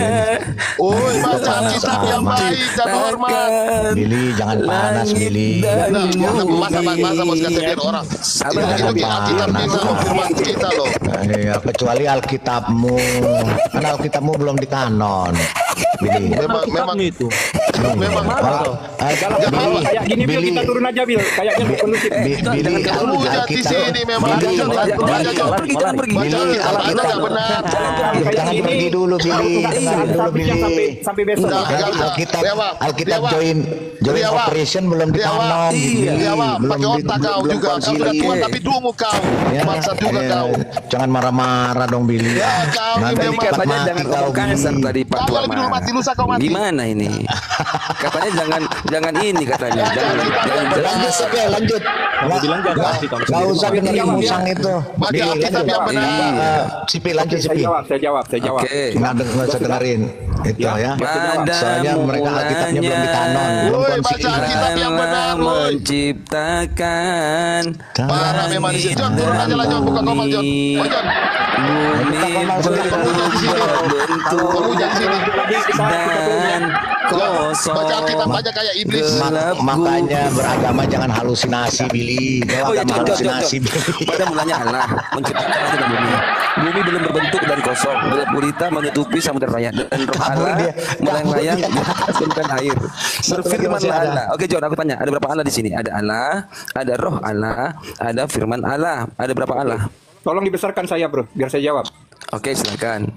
Speaker 2: Oi, baca Alkitab yang baik dan hormat.
Speaker 10: Billy, jangan panas, Billy.
Speaker 2: Nah, masa masa masa mau kasih biar orang.
Speaker 1: Sabar,
Speaker 2: Itu
Speaker 1: sabar.
Speaker 2: itu Alkitab bisa firman kita loh.
Speaker 10: Ya, kecuali Alkitabmu. Kan Alkitabmu belum di kanon. Billy.
Speaker 2: Memang memang
Speaker 5: itu.
Speaker 2: memang
Speaker 10: Oh, eh,
Speaker 4: Kalau kayak gini Bil,
Speaker 10: Billy,
Speaker 4: kita turun aja Bil. Kayaknya lebih kondusif.
Speaker 10: Bi- Billy,
Speaker 2: kamu jadi di sini memang ada
Speaker 10: Billy,
Speaker 2: jangan aja jangan
Speaker 1: Pergi, jangan pergi.
Speaker 2: baca Alkitab ada nggak benar.
Speaker 4: Kayak
Speaker 10: jangan
Speaker 4: gini,
Speaker 10: pergi dulu, Billy.
Speaker 4: aku nggak
Speaker 10: Jangan
Speaker 4: bisa
Speaker 10: dulu,
Speaker 4: habisnya
Speaker 10: Billy.
Speaker 4: sampai sampai besok.
Speaker 2: Udah,
Speaker 10: Jadi
Speaker 2: nggak usah.
Speaker 10: Alkitab,
Speaker 2: Dewa,
Speaker 10: Alkitab
Speaker 2: Dewa.
Speaker 10: join join
Speaker 2: Dewa.
Speaker 10: operation belum di
Speaker 2: Dewa.
Speaker 10: kanon.
Speaker 1: Iya.
Speaker 2: Dia wah,
Speaker 10: Belum
Speaker 2: pakai
Speaker 10: di-
Speaker 2: otak kau
Speaker 10: belum
Speaker 2: juga. Kau sudah
Speaker 10: konsili.
Speaker 2: tua tapi dungu kau.
Speaker 10: Ya,
Speaker 2: Bangsat juga
Speaker 10: ya,
Speaker 2: kau.
Speaker 10: jangan marah-marah dong, Billy.
Speaker 2: Ya, kau ini
Speaker 10: Nanti
Speaker 2: memang-
Speaker 10: cepat
Speaker 1: Katanya
Speaker 10: mati
Speaker 1: jangan
Speaker 10: kau,
Speaker 1: ngomong kasar
Speaker 10: Billy.
Speaker 1: tadi Pak
Speaker 2: Kau
Speaker 1: Tuama.
Speaker 2: lebih dulu mati, lusa kau mati.
Speaker 1: Gimana ini? Katanya jangan jangan ini katanya. Jangan jangan
Speaker 10: Lanjut,
Speaker 1: jelas.
Speaker 10: oke, lanjut. Nggak
Speaker 5: bilang jangan
Speaker 10: nggak-
Speaker 5: mati, kamu
Speaker 10: nggak
Speaker 5: sendiri.
Speaker 10: usah dengerin musang itu.
Speaker 2: Baca
Speaker 10: Billy,
Speaker 2: Alkitab
Speaker 10: lanjut.
Speaker 2: yang benar.
Speaker 10: Eh, Sipi, lanjut,
Speaker 4: Saya
Speaker 10: Sipi.
Speaker 4: jawab, saya jawab, saya jawab.
Speaker 1: Oke.
Speaker 10: Nggak deng- nggak usah dengerin. Itu ya.
Speaker 3: Pada
Speaker 10: Soalnya mereka Alkitabnya belum dikanon. Belum
Speaker 2: Woi,
Speaker 10: konsisten.
Speaker 2: baca Alkitab yang benar, woi.
Speaker 3: menciptakan
Speaker 2: Parah memang di sini. John, turun aja lah, John. Buka komal, John. Oh, John.
Speaker 3: bumi berbentuk
Speaker 2: Kamu jangan sini.
Speaker 3: dan
Speaker 2: John,
Speaker 3: kosong.
Speaker 2: baca Alkitab aja kayak iblis.
Speaker 10: Ma- makanya beragama jangan halusinasi, Billy.
Speaker 3: Oh ya,
Speaker 10: Jangan
Speaker 3: John, John, John,
Speaker 10: halusinasi,
Speaker 3: John.
Speaker 10: Billy.
Speaker 3: Pada mulanya Allah menciptakan langit dan bumi. Bumi belum berbentuk dan kosong. Gelap gulita menutupi samudera raya dan roh Allah
Speaker 10: dia.
Speaker 3: melayang-layang
Speaker 10: Kabur dia.
Speaker 3: di atas permukaan air.
Speaker 10: Satu lagi
Speaker 3: Berfirmanlah
Speaker 10: masih ada.
Speaker 3: Allah. Oke, John, aku tanya, ada berapa Allah di sini? Ada Allah, ada roh Allah, ada firman Allah. Ada berapa Allah?
Speaker 4: Tolong dibesarkan saya, bro, biar saya jawab.
Speaker 3: Oke, silakan.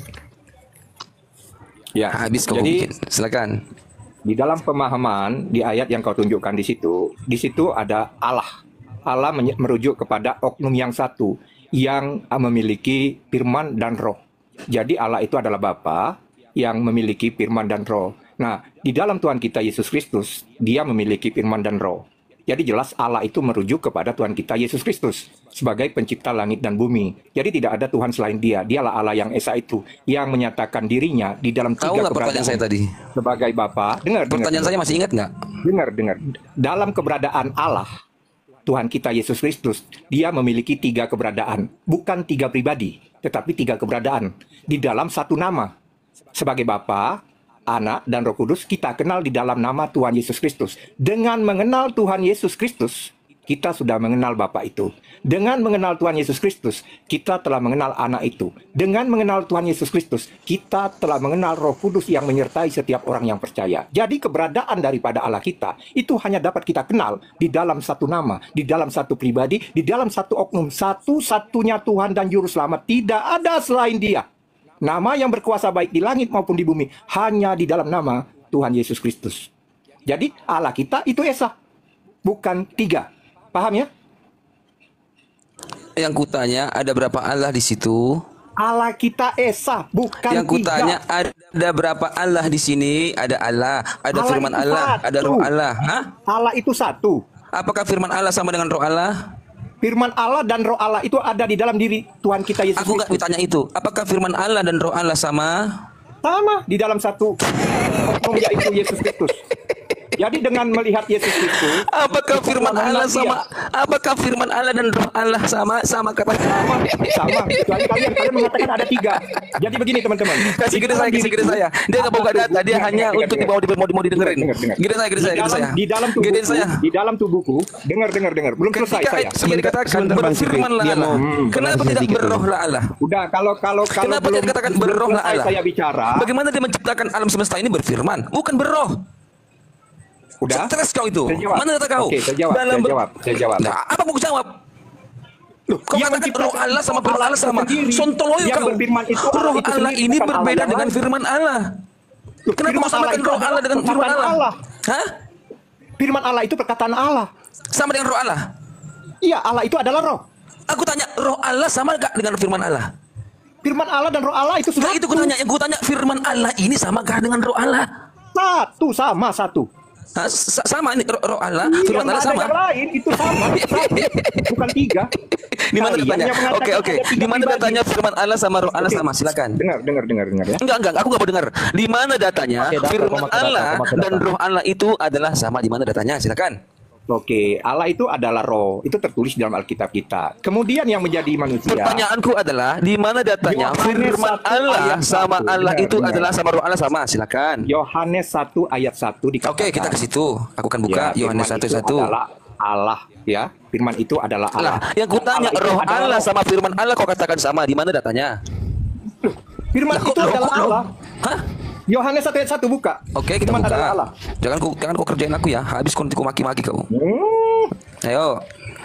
Speaker 4: Ya,
Speaker 3: Habis kau
Speaker 4: jadi
Speaker 3: bikin. Silakan.
Speaker 4: di dalam pemahaman di ayat yang kau tunjukkan di situ, di situ ada Allah. Allah menye- merujuk kepada oknum yang satu yang uh, memiliki firman dan roh. Jadi Allah itu adalah Bapa yang memiliki firman dan roh. Nah, di dalam Tuhan kita Yesus Kristus, Dia memiliki firman dan roh. Jadi jelas Allah itu merujuk kepada Tuhan kita Yesus Kristus sebagai pencipta langit dan bumi. Jadi tidak ada Tuhan selain Dia. Dialah Allah yang Esa itu yang menyatakan dirinya di dalam
Speaker 3: Tahu
Speaker 4: tiga
Speaker 3: nggak pertanyaan saya tadi?
Speaker 4: sebagai Bapa. Dengar,
Speaker 3: Pertanyaan
Speaker 4: dengar,
Speaker 3: saya masih ingat nggak?
Speaker 4: dengar, dengar. Dalam keberadaan Allah, Tuhan kita Yesus Kristus, Dia memiliki tiga keberadaan, bukan tiga pribadi, tetapi tiga keberadaan di dalam satu nama. Sebagai Bapa, Anak, dan Roh Kudus, kita kenal di dalam nama Tuhan Yesus Kristus. Dengan mengenal Tuhan Yesus Kristus, kita sudah mengenal Bapa itu. Dengan mengenal Tuhan Yesus Kristus, kita telah mengenal Anak itu. Dengan mengenal Tuhan Yesus Kristus, kita telah mengenal Roh Kudus yang menyertai setiap orang yang percaya. Jadi keberadaan daripada Allah kita, itu hanya dapat kita kenal di dalam satu nama, di dalam satu pribadi, di dalam satu oknum. Satu-satunya Tuhan dan Juru Selamat, tidak ada selain Dia. Nama yang berkuasa baik di langit maupun di bumi hanya di dalam nama Tuhan Yesus Kristus. Jadi Allah kita itu Esa, bukan tiga. Paham ya?
Speaker 3: Yang kutanya ada berapa Allah di situ?
Speaker 4: Allah kita Esa, bukan
Speaker 3: Yang kutanya
Speaker 4: tiga.
Speaker 3: ada berapa Allah di sini? Ada Allah, ada
Speaker 4: Allah
Speaker 3: firman
Speaker 4: itu
Speaker 3: Allah,
Speaker 4: satu.
Speaker 3: ada roh Allah. Hah?
Speaker 4: Allah itu satu.
Speaker 3: Apakah firman Allah sama dengan roh Allah?
Speaker 4: Firman Allah dan roh Allah itu ada di dalam diri Tuhan kita Yesus
Speaker 3: Aku nggak
Speaker 4: Kristus.
Speaker 3: ditanya itu. Apakah firman Allah dan roh Allah sama?
Speaker 4: Sama di dalam satu oknum yaitu Yesus Kristus. Jadi dengan melihat Yesus Kristus,
Speaker 3: Apakah firman Allah sama? Apakah firman Allah dan roh Allah sama? Sama kata
Speaker 4: sama, sama. Kecuali kalian kalian mengatakan ada tiga. Jadi begini teman-teman.
Speaker 3: Kasih gede saya, kasih gede saya. Dia nggak buka data, dia hanya untuk dibawa di mau mau didengerin.
Speaker 4: Dengar, dengar.
Speaker 3: Gede saya, gede saya,
Speaker 4: Di
Speaker 3: gede
Speaker 4: dalam,
Speaker 3: saya.
Speaker 4: di dalam tubuhku,
Speaker 3: Gedein saya.
Speaker 4: di dalam tubuhku, dengar, dengar, dengar. Belum selesai
Speaker 3: Ketika
Speaker 4: saya.
Speaker 3: seperti dikatakan
Speaker 8: sebentar, Bang Sipri.
Speaker 3: berfirmanlah
Speaker 8: Dia
Speaker 3: Allah.
Speaker 8: mau-
Speaker 3: Hmm. Kenapa tidak
Speaker 8: sedikit
Speaker 3: berrohlah Allah?
Speaker 4: Udah, kalau kalau kalau
Speaker 3: Kenapa
Speaker 4: belum,
Speaker 3: dia katakan
Speaker 4: belum
Speaker 3: berrohlah
Speaker 4: selesai
Speaker 3: Allah?
Speaker 4: saya bicara,
Speaker 3: Bagaimana dia menciptakan alam semesta ini berfirman, bukan berroh?
Speaker 4: udah.
Speaker 3: Stres kau itu.
Speaker 4: Saya jawab.
Speaker 3: Mana data kau?
Speaker 4: Oke, saya jawab,
Speaker 3: Dalam
Speaker 4: saya
Speaker 3: ber-
Speaker 4: jawab, saya jawab.
Speaker 3: Nah, apa mau jawab? Loh, kau
Speaker 4: Yang
Speaker 3: katakan
Speaker 4: menciptakan
Speaker 3: roh Allah sama firman Allah sama.
Speaker 4: sendiri.
Speaker 3: Sontoloyo
Speaker 4: Yang
Speaker 3: kau.
Speaker 4: berfirman itu Allah
Speaker 3: Roh
Speaker 4: itu
Speaker 3: Allah
Speaker 4: sendiri,
Speaker 3: ini
Speaker 4: bukan
Speaker 3: berbeda
Speaker 4: Allah
Speaker 3: dengan
Speaker 4: yang
Speaker 3: firman Allah.
Speaker 4: Loh,
Speaker 3: Kenapa
Speaker 4: firman
Speaker 3: kau samakan
Speaker 4: itu
Speaker 3: roh
Speaker 4: adalah
Speaker 3: Allah dengan firman
Speaker 4: perkataan
Speaker 3: Allah?
Speaker 4: Allah.
Speaker 3: Hah?
Speaker 4: Firman Allah itu perkataan Allah.
Speaker 3: Sama dengan roh Allah?
Speaker 4: Iya, Allah itu adalah roh.
Speaker 3: Aku tanya, roh Allah sama gak dengan firman Allah?
Speaker 4: Firman Allah dan roh Allah itu
Speaker 3: Nah,
Speaker 4: satu.
Speaker 3: itu ku tanya, yang ku tanya firman Allah ini sama gak dengan roh Allah?
Speaker 4: Satu, sama satu.
Speaker 3: Hah, sa- sama ini roh, roh Allah,
Speaker 4: Iya,
Speaker 3: firman
Speaker 4: nggak
Speaker 3: Allah
Speaker 4: ada
Speaker 3: sama.
Speaker 4: yang lain, itu sama. Satu, bukan tiga.
Speaker 3: Di mana
Speaker 4: Kalian
Speaker 3: datanya?
Speaker 4: yang mengatakan
Speaker 3: Oke, oke.
Speaker 4: ada tiga
Speaker 3: Di mana
Speaker 4: pribadi.
Speaker 3: datanya firman Allah sama roh Allah
Speaker 4: Oke.
Speaker 3: sama? Silakan.
Speaker 4: Dengar, dengar, dengar, dengar ya.
Speaker 3: Enggak, enggak, aku enggak mau dengar. Di mana datanya
Speaker 10: Oke, data,
Speaker 3: firman
Speaker 10: koma ke data,
Speaker 3: Allah
Speaker 10: koma ke
Speaker 3: dan
Speaker 10: data.
Speaker 3: roh Allah itu adalah sama? Di mana datanya? Silakan.
Speaker 4: Oke, Allah itu adalah roh. Itu tertulis dalam Alkitab kita. Kemudian yang menjadi manusia.
Speaker 3: Pertanyaanku adalah di mana datanya
Speaker 4: Yohanes
Speaker 3: firman
Speaker 4: satu
Speaker 3: Allah
Speaker 4: ayat
Speaker 3: sama
Speaker 4: satu.
Speaker 3: Allah
Speaker 4: Dengar,
Speaker 3: itu
Speaker 4: dengar.
Speaker 3: adalah sama roh Allah sama? Silakan.
Speaker 4: Yohanes satu ayat satu dikatakan.
Speaker 3: Oke, kita ke situ. Aku akan buka
Speaker 4: Ya,
Speaker 3: Yohanes
Speaker 4: firman
Speaker 3: satu
Speaker 4: itu
Speaker 3: satu.
Speaker 4: adalah Allah, ya. Firman itu adalah Allah.
Speaker 3: Lah, yang kutanya
Speaker 4: itu
Speaker 3: roh
Speaker 4: adalah
Speaker 3: Allah
Speaker 4: roh.
Speaker 3: sama firman Allah kau katakan sama? Di mana datanya?
Speaker 4: Firman
Speaker 3: Lah, kok-
Speaker 4: itu
Speaker 3: loh,
Speaker 4: adalah
Speaker 3: kok- loh?
Speaker 4: Allah.
Speaker 3: Hah?
Speaker 4: Yohanes satu ayat satu buka.
Speaker 3: Oke, kita
Speaker 4: Firman
Speaker 3: buka.
Speaker 4: adalah Allah.
Speaker 3: Jangan ku jangan kau kerjain aku ya. Habis kau nanti kau maki-maki kau.
Speaker 4: Hmm.
Speaker 3: Ayo.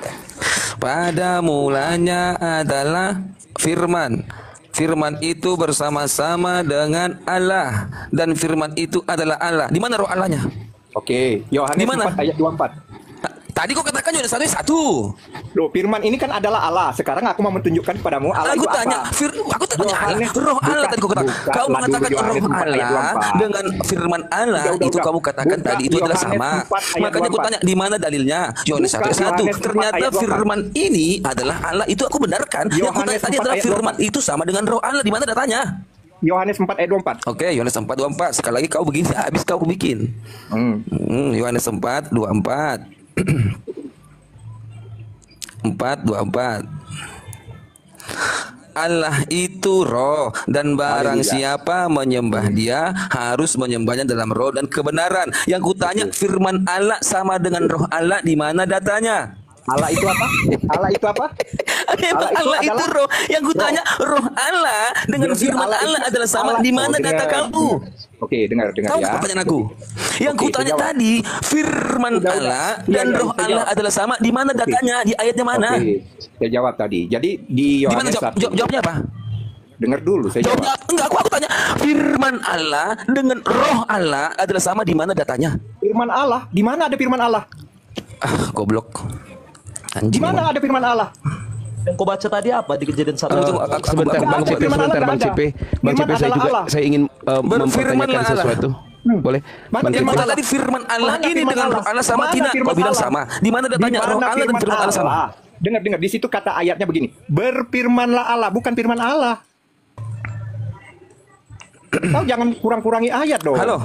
Speaker 3: Pada mulanya adalah firman. Firman itu bersama-sama dengan Allah dan firman itu adalah Allah. Di mana roh Allahnya?
Speaker 4: Oke, Yohanes
Speaker 3: Di mana?
Speaker 4: empat ayat dua puluh empat.
Speaker 3: Tadi kau katakan Yohanes satu satu.
Speaker 4: Loh, firman ini kan adalah Allah. Sekarang aku mau menunjukkan kepadamu Allah
Speaker 3: Aku
Speaker 4: itu
Speaker 3: tanya,
Speaker 4: apa.
Speaker 3: fir, aku tanya Allah,
Speaker 4: Yohanes,
Speaker 3: roh Allah
Speaker 4: buka-
Speaker 3: tadi kau katakan.
Speaker 4: buka
Speaker 3: Kau
Speaker 4: lah
Speaker 3: mengatakan
Speaker 4: dulu Yohanes
Speaker 3: roh
Speaker 4: empat ayat dua puluh
Speaker 3: Allah
Speaker 4: empat.
Speaker 3: dengan firman Allah
Speaker 4: Udah, udah,
Speaker 3: itu
Speaker 4: udah.
Speaker 3: kamu katakan
Speaker 4: Buka
Speaker 3: tadi itu adalah
Speaker 4: Yohanes
Speaker 3: sama.
Speaker 4: empat ayat
Speaker 3: Makanya aku
Speaker 4: dua puluh empat.
Speaker 3: tanya di mana dalilnya? Yohanes
Speaker 4: Buka
Speaker 3: satu satu.
Speaker 4: Yohanes empat
Speaker 3: Ternyata
Speaker 4: ayat dua puluh empat.
Speaker 3: firman ini adalah Allah. Itu aku benarkan. Yang aku
Speaker 4: Yohanes
Speaker 3: tanya tadi
Speaker 4: empat
Speaker 3: adalah
Speaker 4: ayat dua puluh
Speaker 3: firman
Speaker 4: empat.
Speaker 3: itu sama dengan roh Allah. Di mana datanya?
Speaker 4: Yohanes empat ayat dua puluh empat.
Speaker 3: Oke, Yohanes empat dua puluh empat. Sekali lagi kau begini, habis kau bikin.
Speaker 4: Hmm.
Speaker 3: Hmm, Yohanes empat dua puluh empat. empat dua puluh empat. Allah itu roh, dan barang siapa menyembah dia harus menyembahnya dalam roh dan kebenaran. Yang kutanya, firman Allah sama dengan roh Allah, di mana datanya?
Speaker 4: Allah itu apa? Allah itu apa?
Speaker 3: Allah, Allah itu, itu roh. Yang kutanya, roh Allah dengan
Speaker 4: Berarti
Speaker 3: firman
Speaker 4: Allah
Speaker 3: Allah,
Speaker 4: itu-
Speaker 3: adalah sama.
Speaker 4: Allah-
Speaker 3: Di mana
Speaker 4: Oh,
Speaker 3: data
Speaker 4: dengar.
Speaker 3: kamu?
Speaker 4: Oke, dengar dengar
Speaker 3: Tahu
Speaker 4: ya.
Speaker 3: pertanyaan aku? Yang
Speaker 4: Oke,
Speaker 3: kutanya
Speaker 4: saya jawab.
Speaker 3: tadi, firman
Speaker 4: Udah, udah.
Speaker 3: Allah
Speaker 4: Iya,
Speaker 3: dan
Speaker 4: iya,
Speaker 3: roh
Speaker 4: saya
Speaker 3: Allah
Speaker 4: jawab.
Speaker 3: adalah sama. Di mana datanya? Di ayatnya mana?
Speaker 4: Oke, saya jawab tadi. Jadi di
Speaker 3: Di mana
Speaker 4: Yohanes
Speaker 3: jawab,
Speaker 4: satu.
Speaker 3: jawab, jawabnya apa?
Speaker 4: Dengar dulu, saya
Speaker 3: Jawabnya
Speaker 4: jawab.
Speaker 3: enggak, aku aku tanya, firman Allah dengan roh Allah adalah sama. Di mana datanya?
Speaker 4: Firman Allah, di mana ada firman Allah?
Speaker 3: Ah, goblok.
Speaker 4: Di
Speaker 3: Anjing.
Speaker 4: mana ada firman Allah?
Speaker 5: Yang kau baca tadi apa di kejadian satu?
Speaker 3: Tunggu, tunggu, aku- aku-
Speaker 8: Sebentar,
Speaker 3: aku-
Speaker 8: Bang
Speaker 3: aku-
Speaker 8: C P,
Speaker 4: firman
Speaker 8: sebentar,
Speaker 4: Allah
Speaker 8: Bang
Speaker 4: nggak
Speaker 8: C P.
Speaker 4: ada.
Speaker 8: Bang C P,
Speaker 4: Firman
Speaker 8: saya
Speaker 4: adalah
Speaker 8: juga
Speaker 4: Allah.
Speaker 8: saya ingin uh,
Speaker 3: Berfirmanlah
Speaker 8: mempertanyakan
Speaker 3: Allah.
Speaker 8: sesuatu. Boleh?
Speaker 4: Mana
Speaker 8: Bang C P.
Speaker 3: Yang
Speaker 4: firman
Speaker 3: kata
Speaker 4: Allah?
Speaker 3: tadi firman Allah
Speaker 4: Mana
Speaker 3: ini
Speaker 4: firman
Speaker 3: dengan roh
Speaker 4: Allah?
Speaker 3: Allah sama
Speaker 4: Mana
Speaker 3: tidak?
Speaker 4: firman
Speaker 3: Kau bilang
Speaker 4: Allah?
Speaker 3: sama. Di mana datanya?
Speaker 4: Di
Speaker 3: Roh
Speaker 4: mana
Speaker 3: Allah dan firman Allah sama.
Speaker 4: Dengar, dengar. Di situ kata ayatnya begini. Berfirmanlah Allah, bukan firman Allah. Kau jangan kurang-kurangi ayat dong.
Speaker 3: Halo.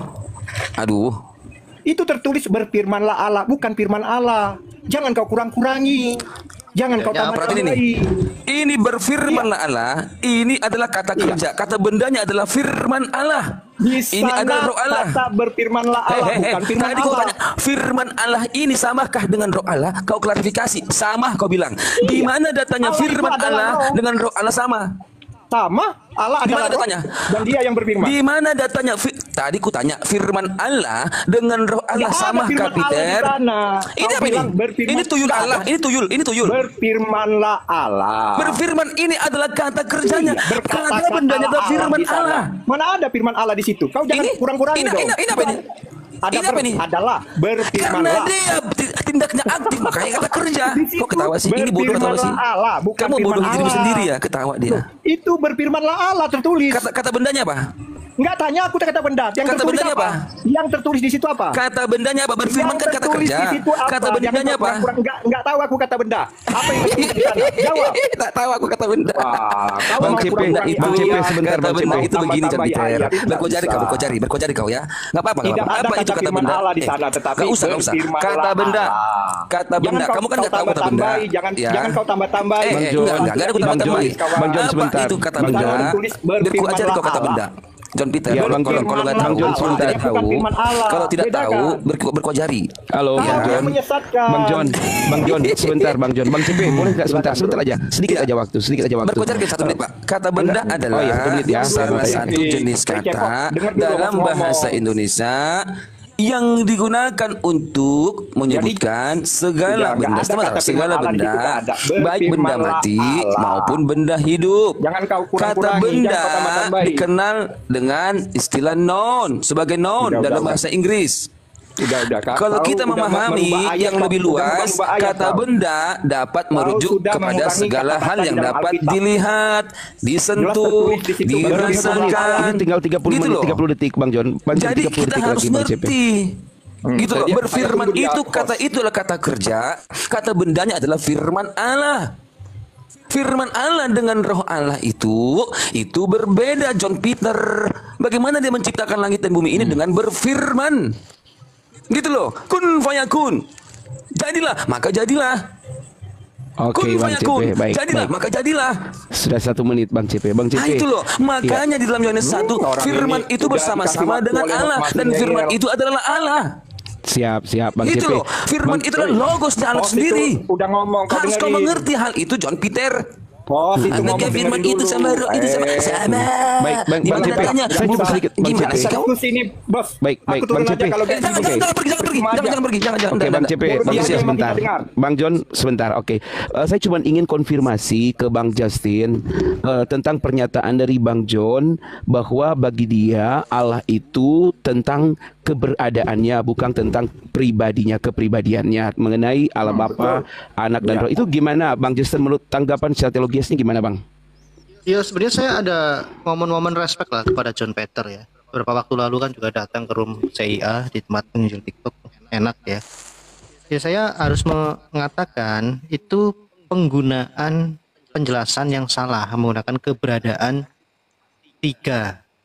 Speaker 3: Aduh.
Speaker 4: Itu tertulis berfirmanlah Allah, bukan firman Allah. Jangan kau kurang-kurangi. Jangan kau
Speaker 3: Ya, perhatiin ini.
Speaker 4: tambah-tambahi.
Speaker 3: Ini berfirmanlah Allah. Ini adalah kata kerja. Kata bendanya adalah firman Allah.
Speaker 4: Di
Speaker 3: Ini
Speaker 4: sana
Speaker 3: adalah roh Allah.
Speaker 4: kata berfirmanlah
Speaker 3: Hei,
Speaker 4: Allah,
Speaker 3: hei, hei.
Speaker 4: bukan firman
Speaker 3: Tadi kau
Speaker 4: Allah.
Speaker 3: tanya, firman Allah ini samakah dengan roh Allah? Kau klarifikasi. Sama kau bilang. Di mana datanya
Speaker 4: Allah itu
Speaker 3: firman
Speaker 4: adalah
Speaker 3: Allah
Speaker 4: roh.
Speaker 3: dengan roh Allah sama?
Speaker 4: Sama, Allah
Speaker 3: Di mana
Speaker 4: adalah roh,
Speaker 3: datanya?
Speaker 4: dan dia yang berfirman.
Speaker 3: Di mana datanya? Fi- Tadi ku tanya, firman Allah dengan roh Allah
Speaker 4: Nggak ada
Speaker 3: sama
Speaker 4: firman
Speaker 3: kah, Peter?
Speaker 4: Allah di sana.
Speaker 3: Ini
Speaker 4: Kau
Speaker 3: apa ini?
Speaker 4: bilang berfirman-
Speaker 3: Ini tuyul
Speaker 4: Nggak
Speaker 3: Allah.
Speaker 4: ada.
Speaker 3: Ini tuyul. Ini tuyul.
Speaker 4: Berfirmanlah Allah.
Speaker 3: Berfirman ini adalah kata kerjanya.
Speaker 4: Iya, berkata-kata
Speaker 3: Kata bendanya adalah firman
Speaker 4: di sana.
Speaker 3: Allah.
Speaker 4: Mana ada firman Allah di situ? Kau jangan
Speaker 3: Ini
Speaker 4: kurang-kurangi
Speaker 3: ini,
Speaker 4: dong.
Speaker 3: ini, ini apa ini?
Speaker 4: Ada
Speaker 3: Ini apa
Speaker 4: ber-
Speaker 3: ini?
Speaker 4: Adalah
Speaker 3: Karena
Speaker 4: berfirmanlah.
Speaker 3: dia ti- tindaknya aktif, makanya kata kerja.
Speaker 4: Di situ
Speaker 3: Kok ketawa sih? Ini bodoh ketawa sih.
Speaker 4: berfirmanlah Allah, bukan
Speaker 3: Kamu
Speaker 4: firman
Speaker 3: bodoh dirimu
Speaker 4: Allah.
Speaker 3: sendiri ya, ketawa dia.
Speaker 4: Itu berfirmanlah Allah tertulis.
Speaker 3: Kata kata bendanya apa?
Speaker 4: Enggak tanya aku kata benda. Yang
Speaker 3: Kata
Speaker 4: tertulis
Speaker 3: bendanya
Speaker 4: apa?
Speaker 3: apa?
Speaker 4: Yang tertulis di situ apa?
Speaker 3: Kata bendanya apa? Berfirman
Speaker 4: Yang
Speaker 3: kan kata
Speaker 4: tertulis
Speaker 3: kerja.
Speaker 4: di situ apa?
Speaker 3: Kata
Speaker 4: Jangan
Speaker 3: bendanya
Speaker 4: kau
Speaker 3: apa?
Speaker 4: kurang-kurang. Enggak enggak tahu aku kata benda. Apa yang tertulis di sana? Jawab.
Speaker 3: Tak tahu aku kata benda.
Speaker 4: Wah, kau
Speaker 8: Bang
Speaker 4: mau
Speaker 8: C P,
Speaker 4: kurang-kurangi
Speaker 3: itu
Speaker 8: Bang C P,
Speaker 4: ayat.
Speaker 8: sebentar,
Speaker 3: kata
Speaker 8: Bang C P.
Speaker 3: benda itu begini John
Speaker 4: Tambah-tambahi
Speaker 3: Peter.
Speaker 4: ayat, itu nggak
Speaker 3: Berkojari kau,
Speaker 4: bisa.
Speaker 3: berkojari, berkojari kau ya. Enggak apa-apa, enggak
Speaker 4: Tidak
Speaker 3: apa-apa.
Speaker 4: ada
Speaker 3: Apa
Speaker 4: kata
Speaker 3: itu kata
Speaker 4: firman
Speaker 3: benda?
Speaker 4: Allah di
Speaker 3: Eh,
Speaker 4: sana, tetapi
Speaker 3: enggak usah, enggak usah.
Speaker 4: berfirmanlah
Speaker 3: Kata benda.
Speaker 4: Allah.
Speaker 3: Kata benda.
Speaker 4: Jangan
Speaker 3: Kamu kan
Speaker 4: kau
Speaker 3: enggak tahu kata benda.
Speaker 4: tambah-tambahi, jangan
Speaker 3: Ya.
Speaker 4: jangan kau tambah-tambahi.
Speaker 3: Eh,
Speaker 8: Bang
Speaker 3: eh,
Speaker 8: John,
Speaker 3: enggak, enggak, enggak ada aku
Speaker 8: Bang
Speaker 3: tambah-tambahi.
Speaker 8: John, Bang John,
Speaker 3: Apa
Speaker 8: sebentar.
Speaker 3: itu kata
Speaker 8: Bang
Speaker 3: benda?
Speaker 4: John, tulis berfirmanlah
Speaker 3: Biar ku ajari kau kata
Speaker 4: Allah.
Speaker 3: benda. John Peter,
Speaker 8: Ya,
Speaker 3: kalau
Speaker 8: Bang
Speaker 3: kalau
Speaker 8: John,
Speaker 3: kalau nggak
Speaker 8: Bang
Speaker 3: tahu,
Speaker 8: John,
Speaker 3: kalau
Speaker 8: sebentar.
Speaker 3: tidak tahu,
Speaker 4: Bukan firman Allah.
Speaker 3: kalau tidak
Speaker 4: Bedakan.
Speaker 3: tahu berko- berkojari.
Speaker 8: Halo,
Speaker 4: Kau
Speaker 8: Bang
Speaker 4: yang
Speaker 8: John.
Speaker 4: menyesatkan.
Speaker 8: Bang John, Bang John, sebentar, Bang John. Bang C P, boleh nggak sebentar, sebentar aja, sedikit aja waktu, sedikit aja waktu.
Speaker 3: Berkojari satu menit, Pak. Kata benda
Speaker 8: Enggak.
Speaker 3: adalah
Speaker 8: Oh iya, satu menit ya.
Speaker 3: salah
Speaker 8: Oke.
Speaker 3: satu jenis
Speaker 4: Oke,
Speaker 3: kata
Speaker 4: Pak. Dengar dulu,
Speaker 3: dalam
Speaker 4: Mas
Speaker 3: bahasa
Speaker 4: ngomong.
Speaker 3: Indonesia yang digunakan untuk menyebutkan segala
Speaker 4: Tidak,
Speaker 3: benda,
Speaker 4: nggak ada
Speaker 3: Sebentar,
Speaker 4: kata
Speaker 3: segala
Speaker 4: firman Allah di
Speaker 3: benda,
Speaker 4: situ, nggak ada.
Speaker 3: baik benda
Speaker 4: Berfirmanlah
Speaker 3: mati
Speaker 4: Allah.
Speaker 3: maupun benda hidup.
Speaker 4: Jangan kau
Speaker 3: Kata
Speaker 4: kurang-kurangi,
Speaker 3: benda
Speaker 4: jangan kau tambah-tambahi.
Speaker 3: dikenal dengan istilah noun sebagai noun
Speaker 4: Udah,
Speaker 3: dalam
Speaker 4: udah,
Speaker 3: bahasa Inggris.
Speaker 4: Udah, udah, Kak.
Speaker 3: Kalau
Speaker 4: Kau
Speaker 3: kita
Speaker 4: udah
Speaker 3: memahami
Speaker 4: merubah ayat,
Speaker 3: yang
Speaker 4: kau.
Speaker 3: lebih
Speaker 4: Udah
Speaker 3: luas,
Speaker 4: merubah ayat,
Speaker 3: kata
Speaker 4: kau.
Speaker 3: benda dapat
Speaker 4: Kau
Speaker 3: merujuk
Speaker 4: sudah
Speaker 3: kepada
Speaker 4: mengurangi
Speaker 3: segala
Speaker 4: kata-kata
Speaker 3: hal
Speaker 4: di
Speaker 3: yang
Speaker 4: dalam
Speaker 3: dapat
Speaker 4: Alkitab.
Speaker 3: dilihat, disentuh,
Speaker 4: tertulis di situ,
Speaker 3: dirasakan.
Speaker 8: Ini tinggal tiga puluh
Speaker 3: Gitu
Speaker 8: menit,
Speaker 3: loh.
Speaker 8: tiga puluh detik, Bang John. Bang John,
Speaker 3: Jadi
Speaker 8: tiga puluh
Speaker 3: kita
Speaker 8: detik
Speaker 3: harus
Speaker 8: lagi, Bang C P.
Speaker 3: ngerti. Gitu loh,
Speaker 4: Jadi,
Speaker 3: berfirman
Speaker 4: ayat itu
Speaker 3: itu
Speaker 4: dia
Speaker 3: kata itu adalah kata kerja, kata bendanya adalah firman Allah. Firman Allah dengan roh Allah itu itu berbeda, John Peter. Bagaimana dia menciptakan langit dan bumi ini dengan berfirman? Gitu loh. Kun fayakun. Jadilah, maka jadilah.
Speaker 8: Oke,
Speaker 3: Kun
Speaker 8: Bang C P,
Speaker 3: fayakun.
Speaker 8: baik,
Speaker 3: Jadilah,
Speaker 8: baik.
Speaker 3: maka jadilah.
Speaker 8: Sudah satu menit, Bang C P. Bang C P.
Speaker 3: Nah itu loh, makanya di dalam Yohanes satu
Speaker 4: orang
Speaker 3: firman
Speaker 4: ini
Speaker 3: itu
Speaker 4: udah
Speaker 3: bersama-sama
Speaker 4: dikasih
Speaker 3: dengan
Speaker 4: waktu oleh
Speaker 3: Allah
Speaker 4: Mas
Speaker 3: dan
Speaker 4: Daniel.
Speaker 3: firman itu adalah Allah.
Speaker 8: Siap, siap, Bang
Speaker 3: Gitu
Speaker 8: C P.
Speaker 3: loh, firman
Speaker 8: Bang-
Speaker 3: itu adalah logosnya Allah
Speaker 4: Oh,
Speaker 3: sendiri.
Speaker 4: itu udah ngomong, kau
Speaker 3: Harus kau
Speaker 4: dengerin.
Speaker 3: mengerti hal itu, John Peter.
Speaker 4: Oh, itu
Speaker 3: Anda
Speaker 4: ngomong
Speaker 3: firman
Speaker 4: dengerin
Speaker 3: itu
Speaker 4: dulu.
Speaker 3: sama roh itu sama
Speaker 4: Eh.
Speaker 3: sama.
Speaker 8: Baik, Bang-
Speaker 3: Gimana
Speaker 8: Bang C P,
Speaker 3: datanya?
Speaker 8: saya coba sedikit, Bang
Speaker 3: Gimana
Speaker 8: C P.
Speaker 3: sih kau?
Speaker 4: Diskusi ini, Bos.
Speaker 8: Baik, baik,
Speaker 4: Aku turun
Speaker 8: Bang C P.
Speaker 4: aja kalau
Speaker 3: Eh,
Speaker 4: kayak
Speaker 3: jangan,
Speaker 4: gini.
Speaker 3: jangan, jangan pergi, jangan pergi,
Speaker 4: Cuma
Speaker 3: jangan,
Speaker 4: aja.
Speaker 3: jangan pergi, jangan, jangan.
Speaker 8: Oke,
Speaker 3: Anda,
Speaker 8: Bang
Speaker 3: Anda.
Speaker 8: C P,
Speaker 4: Baru
Speaker 8: Bang
Speaker 4: dia
Speaker 8: C
Speaker 4: aja yang
Speaker 8: sebentar.
Speaker 4: kita dengar.
Speaker 8: Bang John sebentar. Oke. Eh, saya cuma ingin konfirmasi ke Bang Justin eh, tentang pernyataan dari Bang John bahwa bagi dia Allah itu tentang keberadaannya, bukan tentang pribadinya, kepribadiannya, mengenai Allah Bapa, Anak dan
Speaker 4: Ya.
Speaker 8: Roh. Itu gimana, Bang Justin, menurut tanggapan secara teologisnya gimana, Bang?
Speaker 9: Ya sebenarnya saya ada momen-momen respect lah kepada John Peter ya. Beberapa waktu lalu kan juga datang ke room C I A di tempat penginjil TikTok, enak ya. Ya saya harus mengatakan itu penggunaan penjelasan yang salah, menggunakan keberadaan tiga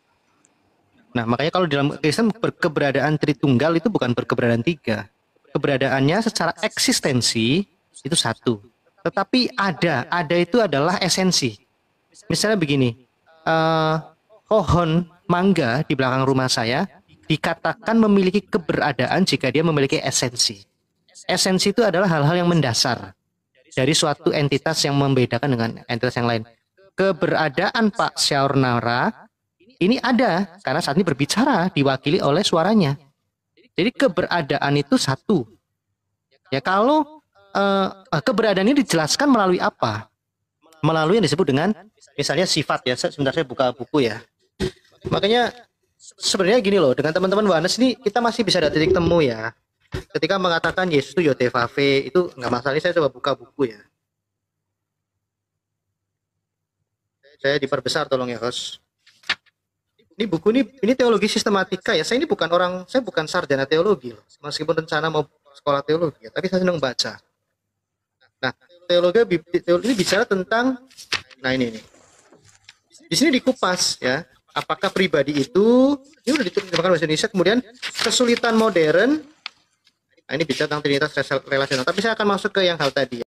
Speaker 9: Nah, makanya kalau dalam Kristen berkeberadaan Tritunggal itu bukan berkeberadaan tiga. Keberadaannya secara eksistensi itu satu. Tetapi ada, ada itu adalah esensi. Misalnya begini, uh, pohon mangga di belakang rumah saya dikatakan memiliki keberadaan jika dia memiliki esensi. Esensi itu adalah hal-hal yang mendasar dari suatu entitas yang membedakan dengan entitas yang lain. Keberadaan Pak Syaurnara ini ada karena saat ini berbicara diwakili oleh suaranya. Jadi keberadaan itu satu. Ya kalau uh, keberadaan ini dijelaskan melalui apa? Melalui yang disebut dengan misalnya sifat ya. Sebentar saya buka buku ya. Makanya sebenarnya gini loh, dengan teman-teman Wanes ini kita masih bisa ada titik temu ya. Ketika mengatakan Yesus itu Yotevave itu nggak masalah. Saya coba buka buku ya. Saya diperbesar tolong ya host. Ini buku ini ini teologi sistematika ya. Saya ini bukan orang, saya bukan sarjana teologi loh. Meskipun rencana mau sekolah teologi, ya, tapi saya senang baca. Nah, teologi teologi ini bicara tentang, nah ini nih. Di sini dikupas ya. Apakah pribadi itu, ini udah diterjemahkan bahasa Indonesia, kemudian kesulitan modern, nah ini bicara tentang trinitas relasional, tapi saya akan masuk ke yang hal tadi.